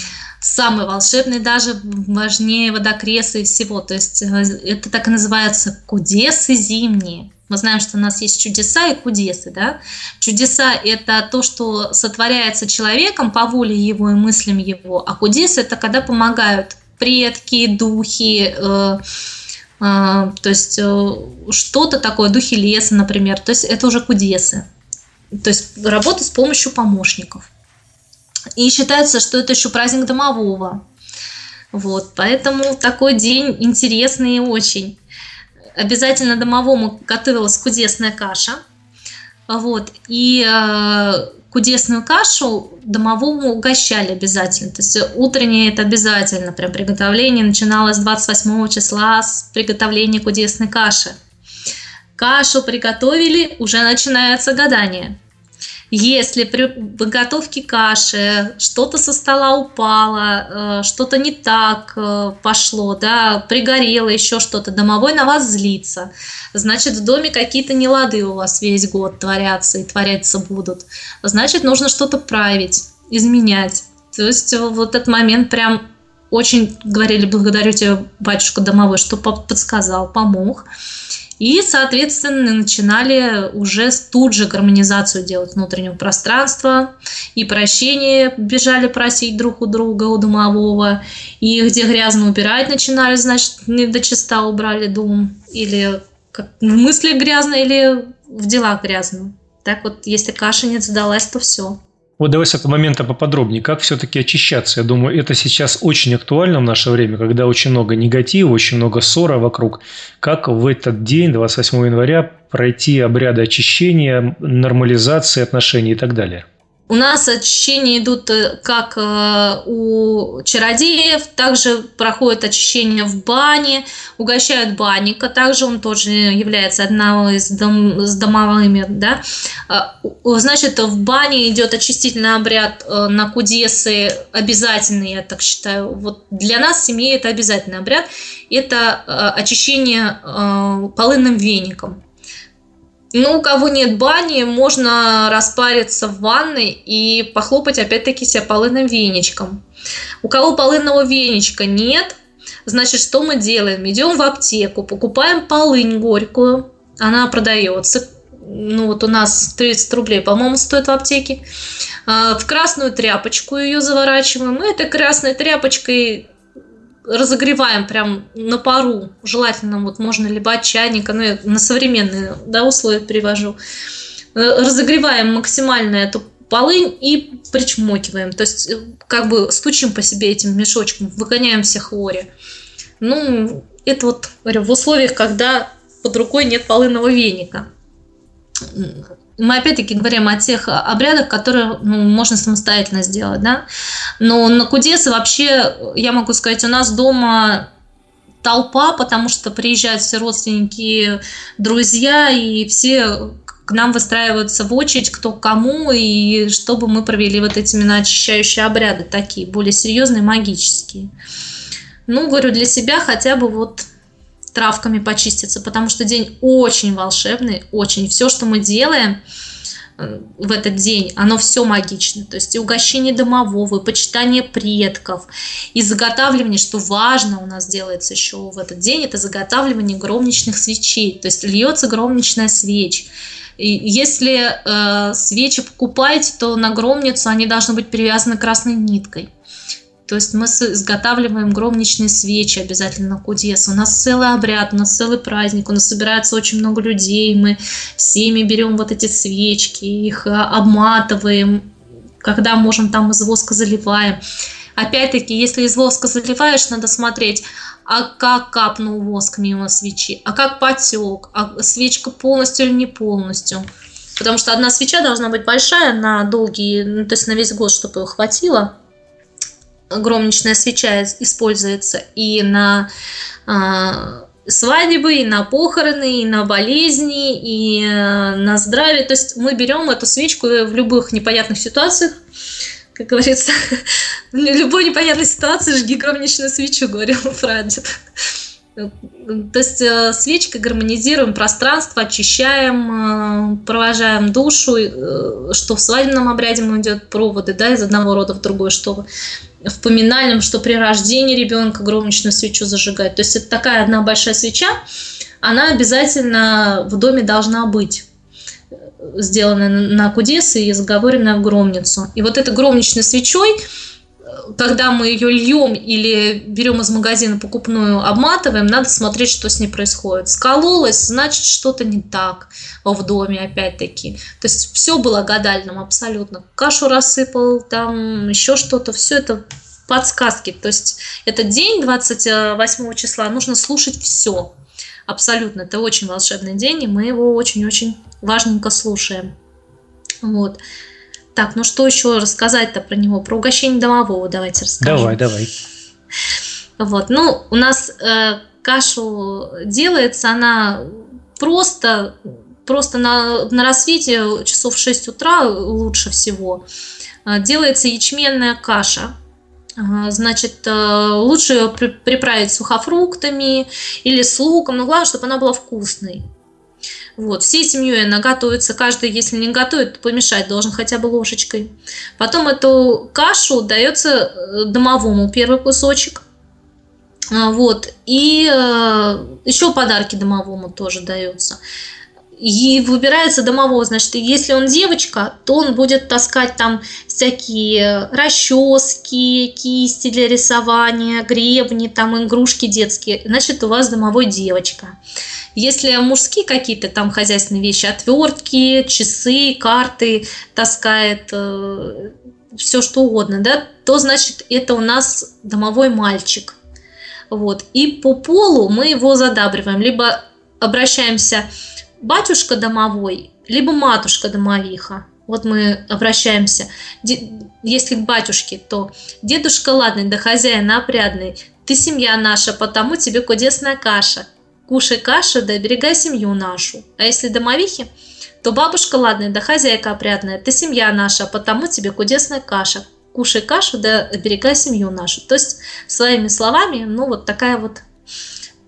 Самый волшебный, даже важнее водокреса и всего. То есть это так и называется кудесы зимние. Мы знаем, что у нас есть чудеса и кудесы. Да? Чудеса – это то, что сотворяется человеком по воле его и мыслям его. А кудесы – это когда помогают предки, духи, то есть что-то такое, духи леса, например. То есть это уже кудесы. То есть работа с помощью помощников. И считается, что это еще праздник домового. Вот, поэтому такой день интересный очень. Обязательно домовому готовилась кудесная каша. Вот, и кудесную кашу домовому угощали обязательно. То есть утреннее это обязательно. Прям приготовление начиналось 28 числа с приготовления кудесной каши. Кашу приготовили, уже начинается гадание. Если при подготовке каши что-то со стола упало, что-то не так пошло, да, пригорело, еще что-то, домовой на вас злится. Значит, в доме какие-то нелады у вас весь год творятся и творятся будут. Значит, нужно что-то править, изменять. То есть вот этот момент прям очень говорили: благодарю тебя, батюшка домовой, что подсказал, помог. И, соответственно, начинали уже тут же гармонизацию делать внутреннего пространства. И прощения бежали просить друг у друга, у домового. И где грязно убирать начинали, значит, не до чиста убрали дом. Или как в мыслях грязно, или в делах грязно. Так вот, если каша не задалась, то все. Вот давай с этого момента поподробнее. Как все-таки очищаться? Я думаю, это сейчас очень актуально в наше время, когда очень много негатива, очень много ссора вокруг. Как в этот день, 28 января, пройти обряды очищения, нормализации отношений и так далее? У нас очищения идут как у чародеев, также проходит очищение в бане, угощают банника, также он тоже является одним из домовыми. Да? Значит, в бане идет очистительный обряд на кудесы, обязательный, я так считаю. Вот для нас в семье это обязательный обряд, это очищение полынным веником. Ну, у кого нет бани, можно распариться в ванной и похлопать опять-таки себя полынным веничком. У кого полынного веничка нет, значит, что мы делаем? Идем в аптеку, покупаем полынь горькую, она продается. Ну, вот у нас 30 рублей, по-моему, стоит в аптеке. В красную тряпочку ее заворачиваем. И этой красной тряпочкой разогреваем прям на пару. Желательно, вот можно либо от чайника, но я на современные, да, условия перевожу. Разогреваем максимально эту полынь и причмокиваем. То есть, как бы стучим по себе этим мешочком, выгоняем все хвори. Ну, это вот, говорю, в условиях, когда под рукой нет полынного веника. Мы опять-таки говорим о тех обрядах, которые можно самостоятельно сделать, да. Но на кудесы вообще, я могу сказать, у нас дома толпа, потому что приезжают все родственники, друзья, и все к нам выстраиваются в очередь, кто к кому, и чтобы мы провели вот эти именно очищающие обряды, такие более серьезные, магические. Ну, говорю, для себя хотя бы вот травками почиститься, потому что день очень волшебный, очень. Все, что мы делаем в этот день, оно все магично. То есть и угощение домового, и почитание предков, и заготавливание, что важно у нас делается еще в этот день, это заготавливание громничных свечей. То есть льется громничная свечь. И если свечи покупаете, то на громницу они должны быть перевязаны красной ниткой. То есть мы изготавливаем громничные свечи обязательно на кудес. У нас целый обряд, у нас целый праздник, у нас собирается очень много людей. Мы всеми берем вот эти свечки, их обматываем, когда можем, там из воска заливаем. Опять-таки, если из воска заливаешь, надо смотреть, а как капнул воск мимо свечи, а как потек, а свечка полностью или не полностью. Потому что одна свеча должна быть большая на долгие, ну, то есть на весь год, чтобы ее хватило. Громничная свеча используется и на свадьбы, и на похороны, и на болезни, и на здравие. То есть мы берем эту свечку в любых непонятных ситуациях, как говорится, в любой непонятной ситуации жги громничную свечу, говорил прадед. То есть свечкой гармонизируем пространство, очищаем, провожаем душу, что в свадебном обряде идет проводы, да, из одного рода в другой, что в поминальном, что при рождении ребенка громничную свечу зажигать. То есть это такая одна большая свеча, она обязательно в доме должна быть сделана на кудесы и заговоренная в громницу. И вот этой громничной свечой, когда мы ее льем или берем из магазина покупную, обматываем, надо смотреть, что с ней происходит. Скололась, значит, что-то не так в доме, опять-таки. То есть все было гадальным абсолютно. Кашу рассыпал, там еще что-то. Все это подсказки. То есть этот день, 28 числа, нужно слушать все. Абсолютно. Это очень волшебный день, и мы его очень-очень важненько слушаем. Вот. Так, ну что еще рассказать-то про него? Про угощение домового давайте расскажем. Давай. Вот, ну, у нас кашу делается, она просто на рассвете, часов в 6 утра лучше всего, делается ячменная каша. Значит, лучше ее приправить сухофруктами или с луком, но главное, чтобы она была вкусной. Вот, всей семьей она готовится, каждый, если не готовит, то помешать должен хотя бы ложечкой. Потом эту кашу дается домовому, первый кусочек. Вот, и еще подарки домовому тоже даются. И выбирается домового, значит, если он девочка, то он будет таскать там всякие расчески, кисти для рисования, гребни, там игрушки детские. Значит, у вас домовой девочка. Если мужские какие-то там хозяйственные вещи, отвертки, часы, карты таскает, все что угодно, да, то значит это у нас домовой мальчик. Вот. И по полу мы его задабриваем. Либо обращаемся батюшка домовой, либо матушка домовиха. Вот мы обращаемся. Если к батюшке, то дедушка ладный, да хозяин опрядный, ты семья наша, потому тебе кудесная каша. Кушай кашу, да оберегай семью нашу. А если домовихи, то бабушка ладная, да хозяйка опрятная, ты семья наша, потому тебе кудесная каша. Кушай кашу, да оберегай семью нашу. То есть, своими словами, ну, вот такая вот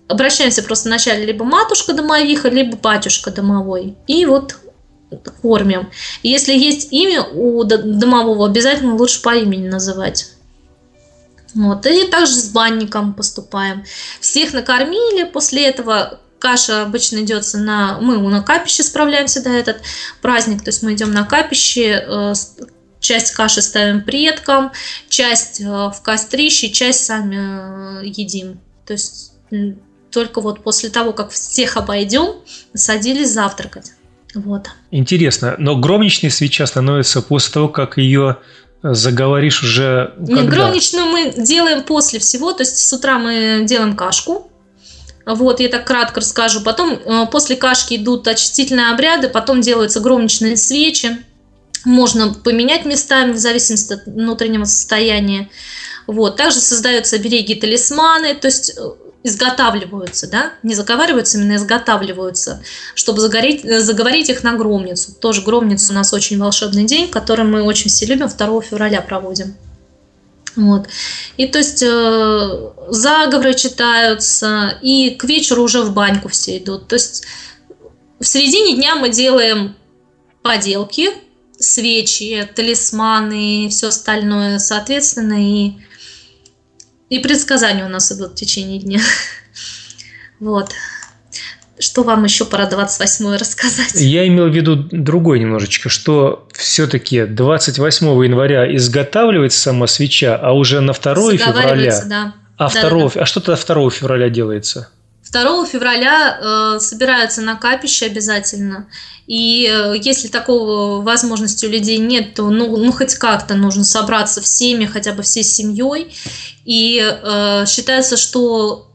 обращаемся просто вначале либо матушка-домовиха, либо батюшка-домовой. И вот кормим. И если есть имя у домового, обязательно лучше по имени называть. Вот. И также с банником поступаем. Всех накормили, после этого каша обычно идется мы на капище справляем всегда этот праздник, то есть мы идем на капище, часть каши ставим предкам, часть в кострище, часть сами едим. То есть только вот после того, как всех обойдем, садились завтракать. Вот. Интересно, но громничная свеча становится после того, как ее заговоришь уже когда? Нет, громничную мы делаем после всего, то есть с утра мы делаем кашку. Вот, я так кратко расскажу. Потом после кашки идут очистительные обряды, потом делаются громничные свечи. Можно поменять местами в зависимости от внутреннего состояния. Вот. Также создаются обереги, талисманы, то есть изготавливаются, да? Не заговариваются, именно изготавливаются, чтобы заговорить их на громницу. Тоже громница у нас очень волшебный день, который мы очень все любим, 2 февраля проводим. Вот. И то есть заговоры читаются, и к вечеру уже в баньку все идут. То есть в середине дня мы делаем поделки, свечи, талисманы и все остальное, соответственно, и предсказания у нас идут в течение дня. Вот. Что вам еще про 28-е рассказать? Я имел в виду другое немножечко, что все-таки 28 января изготавливается сама свеча, а уже на 2 февраля... Да. А что тогда 2 февраля делается? 2 февраля собираются на капище обязательно. И если такого возможности у людей нет, то ну хоть как-то нужно собраться всеми, хотя бы всей семьей. И считается, что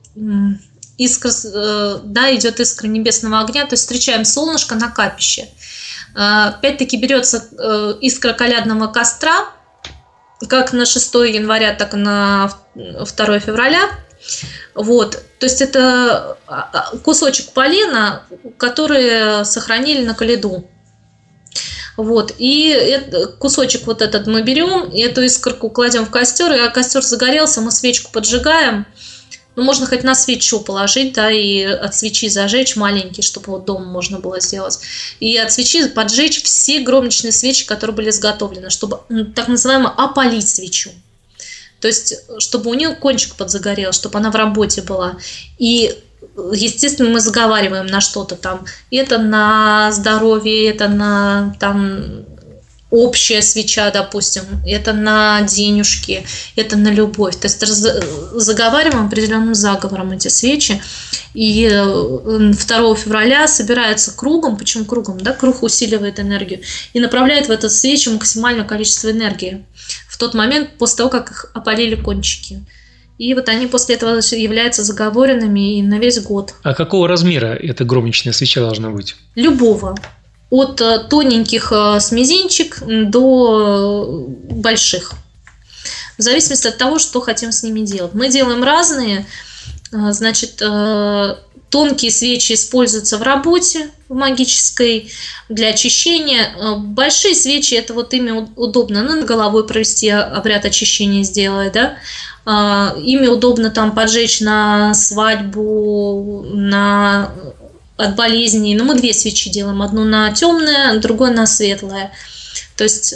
идет искра небесного огня, то есть встречаем солнышко на капище. Опять-таки берется искра колядного костра, как на 6 января, так и на 2 февраля. Вот. То есть это кусочек полена, который сохранили на коляду. Вот. И кусочек вот этот мы берем, и эту искорку кладем в костер, и костер загорелся, мы свечку поджигаем. Ну, можно хоть на свечу положить, да, и от свечи зажечь маленький, чтобы вот дома можно было сделать. И от свечи поджечь все громничные свечи, которые были изготовлены, чтобы так называемо опалить свечу. То есть, чтобы у нее кончик подзагорел, чтобы она в работе была. И, естественно, мы заговариваем на что-то там. Это на здоровье, это на там общая свеча, допустим, это на денежки, это на любовь. То есть заговариваем определенным заговором эти свечи. И 2 февраля собирается кругом, почему кругом, да, круг усиливает энергию, и направляет в эту свечу максимальное количество энергии в тот момент, после того, как их опалили кончики. И вот они после этого являются заговоренными и на весь год. А какого размера эта громничная свеча должна быть? Любого. От тоненьких с мизинчик до больших. В зависимости от того, что хотим с ними делать. Мы делаем разные. Значит, тонкие свечи используются в работе в магической для очищения. Большие свечи, это вот ими удобно над головой провести обряд очищения, сделать, да. Ими удобно там поджечь на свадьбу, от болезней. Но мы 2 свечи делаем. Одну на темное, другую на светлое. То есть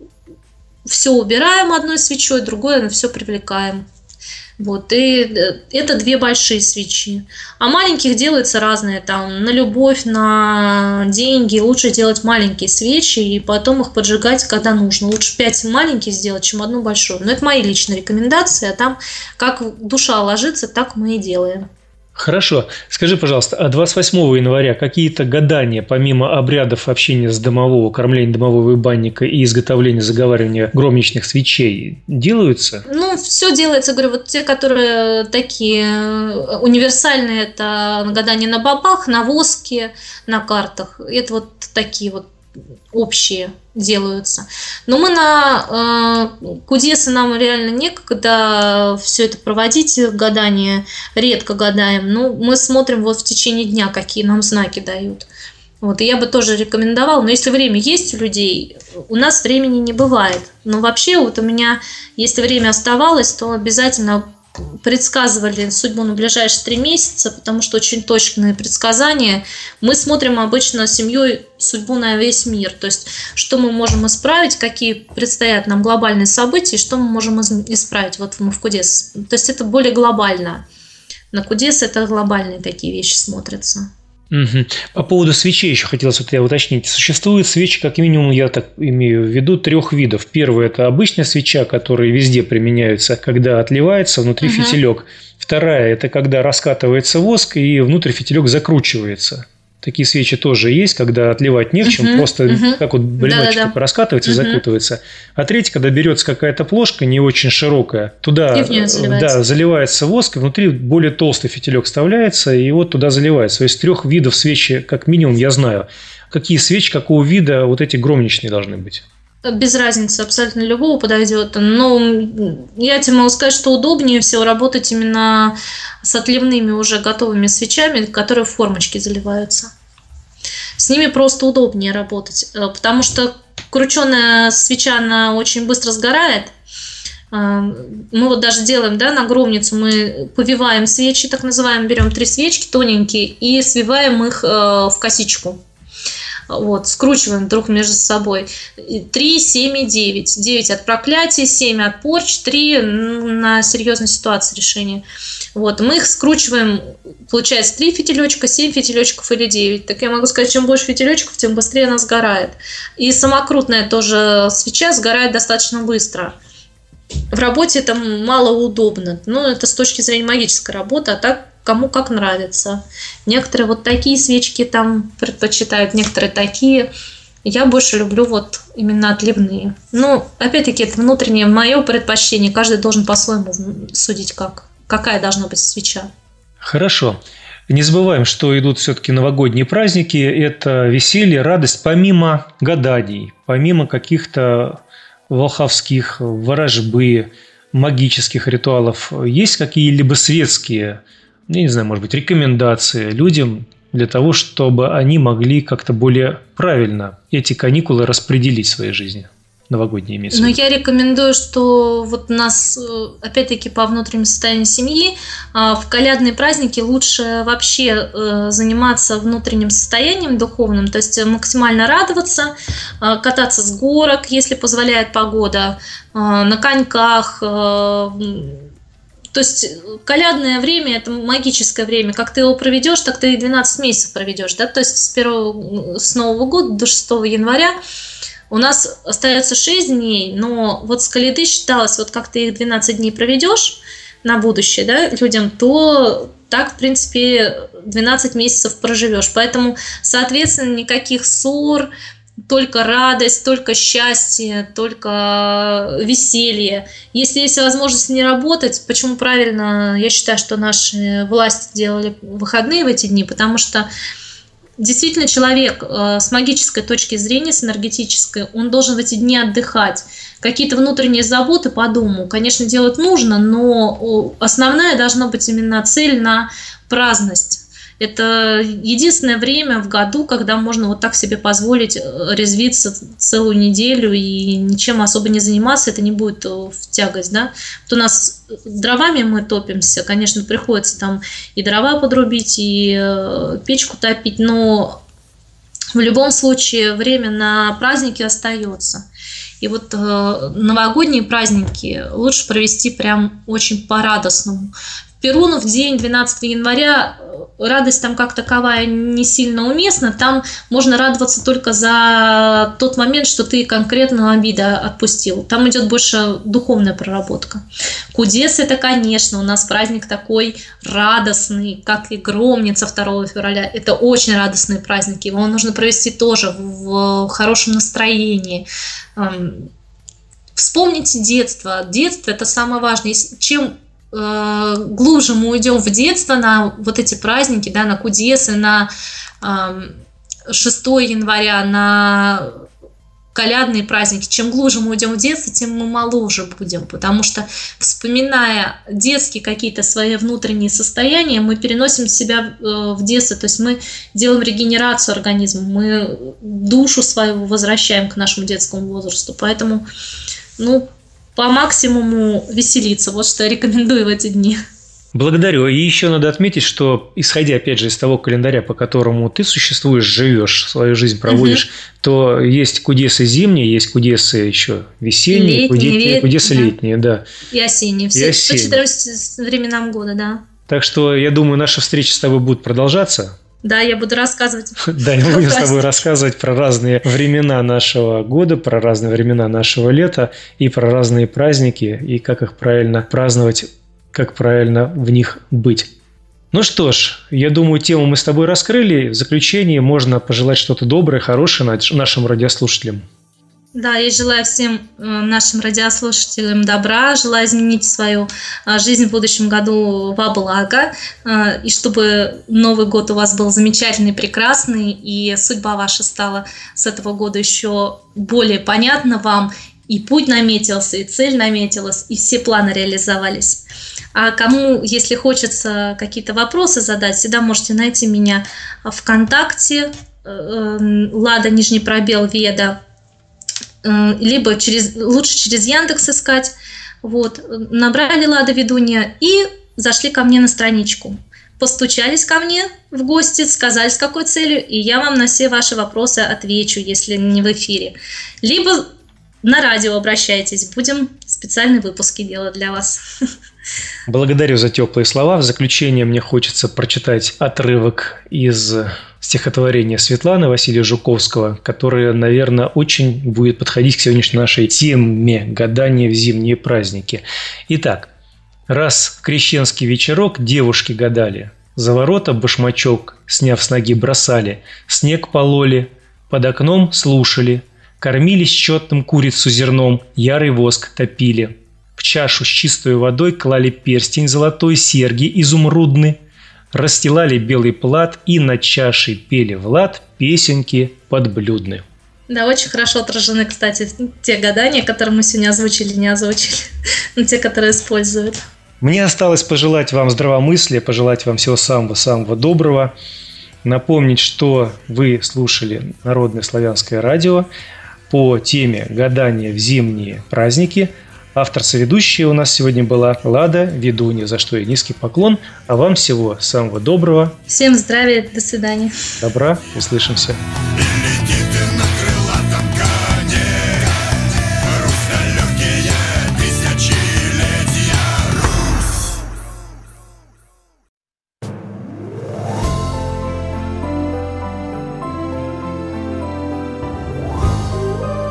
все убираем одной свечой, другое все привлекаем. Вот. И это 2 большие свечи. А маленьких делаются разные. Там, на любовь, на деньги. Лучше делать маленькие свечи и потом их поджигать, когда нужно. Лучше 5 маленьких сделать, чем одну большую. Но это мои личные рекомендации. А там как душа ложится, так мы и делаем. Хорошо. Скажи, пожалуйста, а 28 января какие-то гадания, помимо обрядов общения с домового, кормления домового и банника и изготовления, заговаривания громничных свечей делаются? Ну, все делается, говорю, вот те, которые такие универсальные, это гадания на бабах, на воске, на картах. Это вот такие вот общие делаются. Но мы на кудесы нам реально некогда все это проводить, гадания, редко гадаем. Но мы смотрим вот в течение дня, какие нам знаки дают. Вот, и я бы тоже рекомендовала, но если время есть у людей, у нас времени не бывает. Но вообще вот у меня, если время оставалось, то обязательно предсказывали судьбу на ближайшие 3 месяца, потому что очень точные предсказания. Мы смотрим обычно семьей судьбу на весь мир, то есть что мы можем исправить, какие предстоят нам глобальные события, и что мы можем исправить вот в Кудес. То есть это более глобально. На Кудес это глобальные такие вещи смотрятся. Угу. По поводу свечей еще хотелось уточнить. Существует свечи, как минимум, я так имею в виду, 3 видов. Первый – это обычная свеча, которая везде применяется, когда отливается внутри фитилек. Вторая – это когда раскатывается воск и внутрь фитилек закручивается. Такие свечи тоже есть, когда отливать не в чем, просто как вот блиночек такой раскатывается и закутывается. А третья, когда берется какая-то плошка не очень широкая, туда заливается воск, и внутри более толстый фитилек вставляется, и вот туда заливается. То есть 3 видов свечи, как минимум, я знаю. Какие свечи, какого вида вот эти громничные должны быть? Без разницы, абсолютно любого подойдет. Но я тебе могу сказать, что удобнее всего работать именно с отливными уже готовыми свечами, которые в формочке заливаются. С ними просто удобнее работать, потому что крученая свеча, она очень быстро сгорает. Мы вот даже делаем, да, на громницу, мы повиваем свечи, так называемые, берем 3 свечки тоненькие и свиваем их в косичку. Вот, скручиваем друг между собой. 3, 7 и 9. 9 от проклятия, 7 от порч, 3 на серьезной ситуации решения. Вот, мы их скручиваем, получается 3 фитилечка, 7 фитилечков или 9. Так я могу сказать, чем больше фитилечков, тем быстрее она сгорает. И самокрутная тоже свеча сгорает достаточно быстро. В работе это малоудобно. Но это с точки зрения магической работы, а так кому как нравится. Некоторые вот такие свечки там предпочитают, некоторые такие. Я больше люблю вот именно отливные. Но, опять-таки, это внутреннее мое предпочтение. Каждый должен по-своему судить, какая должна быть свеча. Хорошо. Не забываем, что идут все-таки новогодние праздники. Это веселье, радость, помимо гаданий, помимо каких-то волховских, ворожбы, магических ритуалов. Есть какие-либо светские, я не знаю, может быть, рекомендации людям для того, чтобы они могли как-то более правильно эти каникулы распределить в своей жизни, новогодние месяцы? Но я рекомендую, что вот у нас, опять-таки, по внутреннему состоянию семьи, в колядные праздники лучше вообще заниматься внутренним состоянием духовным, то есть максимально радоваться, кататься с горок, если позволяет погода, на коньках. То есть колядное время – это магическое время. Как ты его проведешь, так ты и 12 месяцев проведешь. Да? То есть с Нового года до 6 января у нас остается 6 дней, но вот с коляды считалось, вот как ты их 12 дней проведешь на будущее, да, людям, то так, в принципе, 12 месяцев проживешь. Поэтому, соответственно, никаких ссор, только радость, только счастье, только веселье. Если есть возможность не работать, почему правильно, я считаю, что наши власти делали выходные в эти дни, потому что действительно человек с магической точки зрения, с энергетической, он должен в эти дни отдыхать. Какие-то внутренние заботы по дому, конечно, делать нужно, но основная должна быть именно цель на праздность. Это единственное время в году, когда можно вот так себе позволить резвиться целую неделю и ничем особо не заниматься, это не будет в тягость, да. Вот у нас дровами мы топимся, конечно, приходится там и дрова подрубить, и печку топить, но в любом случае время на праздники остается. И вот новогодние праздники лучше провести прям очень по-радостному. В Перунов день, 12 января, радость там как таковая не сильно уместна. Там можно радоваться только за тот момент, что ты конкретно обида отпустил. Там идет больше духовная проработка. Кудес – это, конечно, у нас праздник такой радостный, как и Громница 2 февраля. Это очень радостные праздники. Его нужно провести тоже в хорошем настроении. Вспомните детство. Детство – это самое важное. Чем глубже мы уйдем в детство на вот эти праздники, да, на Кудесы, на 6 января, на колядные праздники, чем глубже мы уйдем в детство, тем мы моложе будем, потому что, вспоминая детские какие-то свои внутренние состояния, мы переносим себя в детство, то есть мы делаем регенерацию организма, мы душу свою возвращаем к нашему детскому возрасту, поэтому, по максимуму веселиться. Вот что я рекомендую в эти дни. Благодарю. И еще надо отметить, что, исходя, опять же, из того календаря, по которому ты существуешь, живешь, свою жизнь проводишь, то есть кудесы зимние, есть кудесы еще весенние, кудесы летние, да. И осенние. Все по 14 временам года, да. Так что, я думаю, наша встреча с тобой будет продолжаться. Да, я буду рассказывать. Да, я буду с тобой рассказывать про разные времена нашего года, про разные времена нашего лета и про разные праздники, и как их правильно праздновать, как правильно в них быть. Ну что ж, я думаю, тему мы с тобой раскрыли. В заключение можно пожелать что-то доброе, хорошее нашим радиослушателям. Да, я желаю всем нашим радиослушателям добра, желаю изменить свою жизнь в будущем году во благо, и чтобы Новый год у вас был замечательный, прекрасный, и судьба ваша стала с этого года еще более понятна вам, и путь наметился, и цель наметилась, и все планы реализовались. А кому, если хочется какие-то вопросы задать, всегда можете найти меня ВКонтакте, Лада, Веда, либо лучше через Яндекс искать. Вот. Набрали Лада Ведунья и зашли ко мне на страничку. Постучались ко мне в гости, сказали, с какой целью, и я вам на все ваши вопросы отвечу, если не в эфире. Либо на радио обращайтесь, будем специальные выпуски делать для вас. Благодарю за теплые слова. В заключение мне хочется прочитать отрывок из стихотворения Светланы Василия Жуковского, которое, наверное, очень будет подходить к сегодняшней нашей теме «Гадание в зимние праздники». Итак, раз в крещенский вечерок девушки гадали, за ворота башмачок, сняв с ноги, бросали, снег пололи, под окном слушали, кормили счетным курицу зерном, ярый воск топили. В чашу с чистой водой клали перстень золотой, серьги изумрудны, расстилали белый плат и над чашей пели в лад песенки подблюдны. Да, очень хорошо отражены, кстати, те гадания, которые мы сегодня озвучили, не озвучили, но те, которые используют. Мне осталось пожелать вам здравомыслия, пожелать вам всего самого-самого доброго, напомнить, что вы слушали Народное славянское радио по теме «Гадания в зимние праздники». Автор-соведущая у нас сегодня была Лада Ведунья, за что ей низкий поклон. А вам всего самого доброго. Всем здравия, до свидания. Добра, услышимся.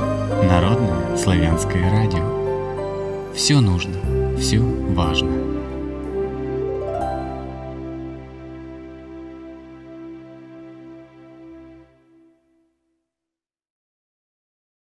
Народное славянское радио. Все нужно, все важно.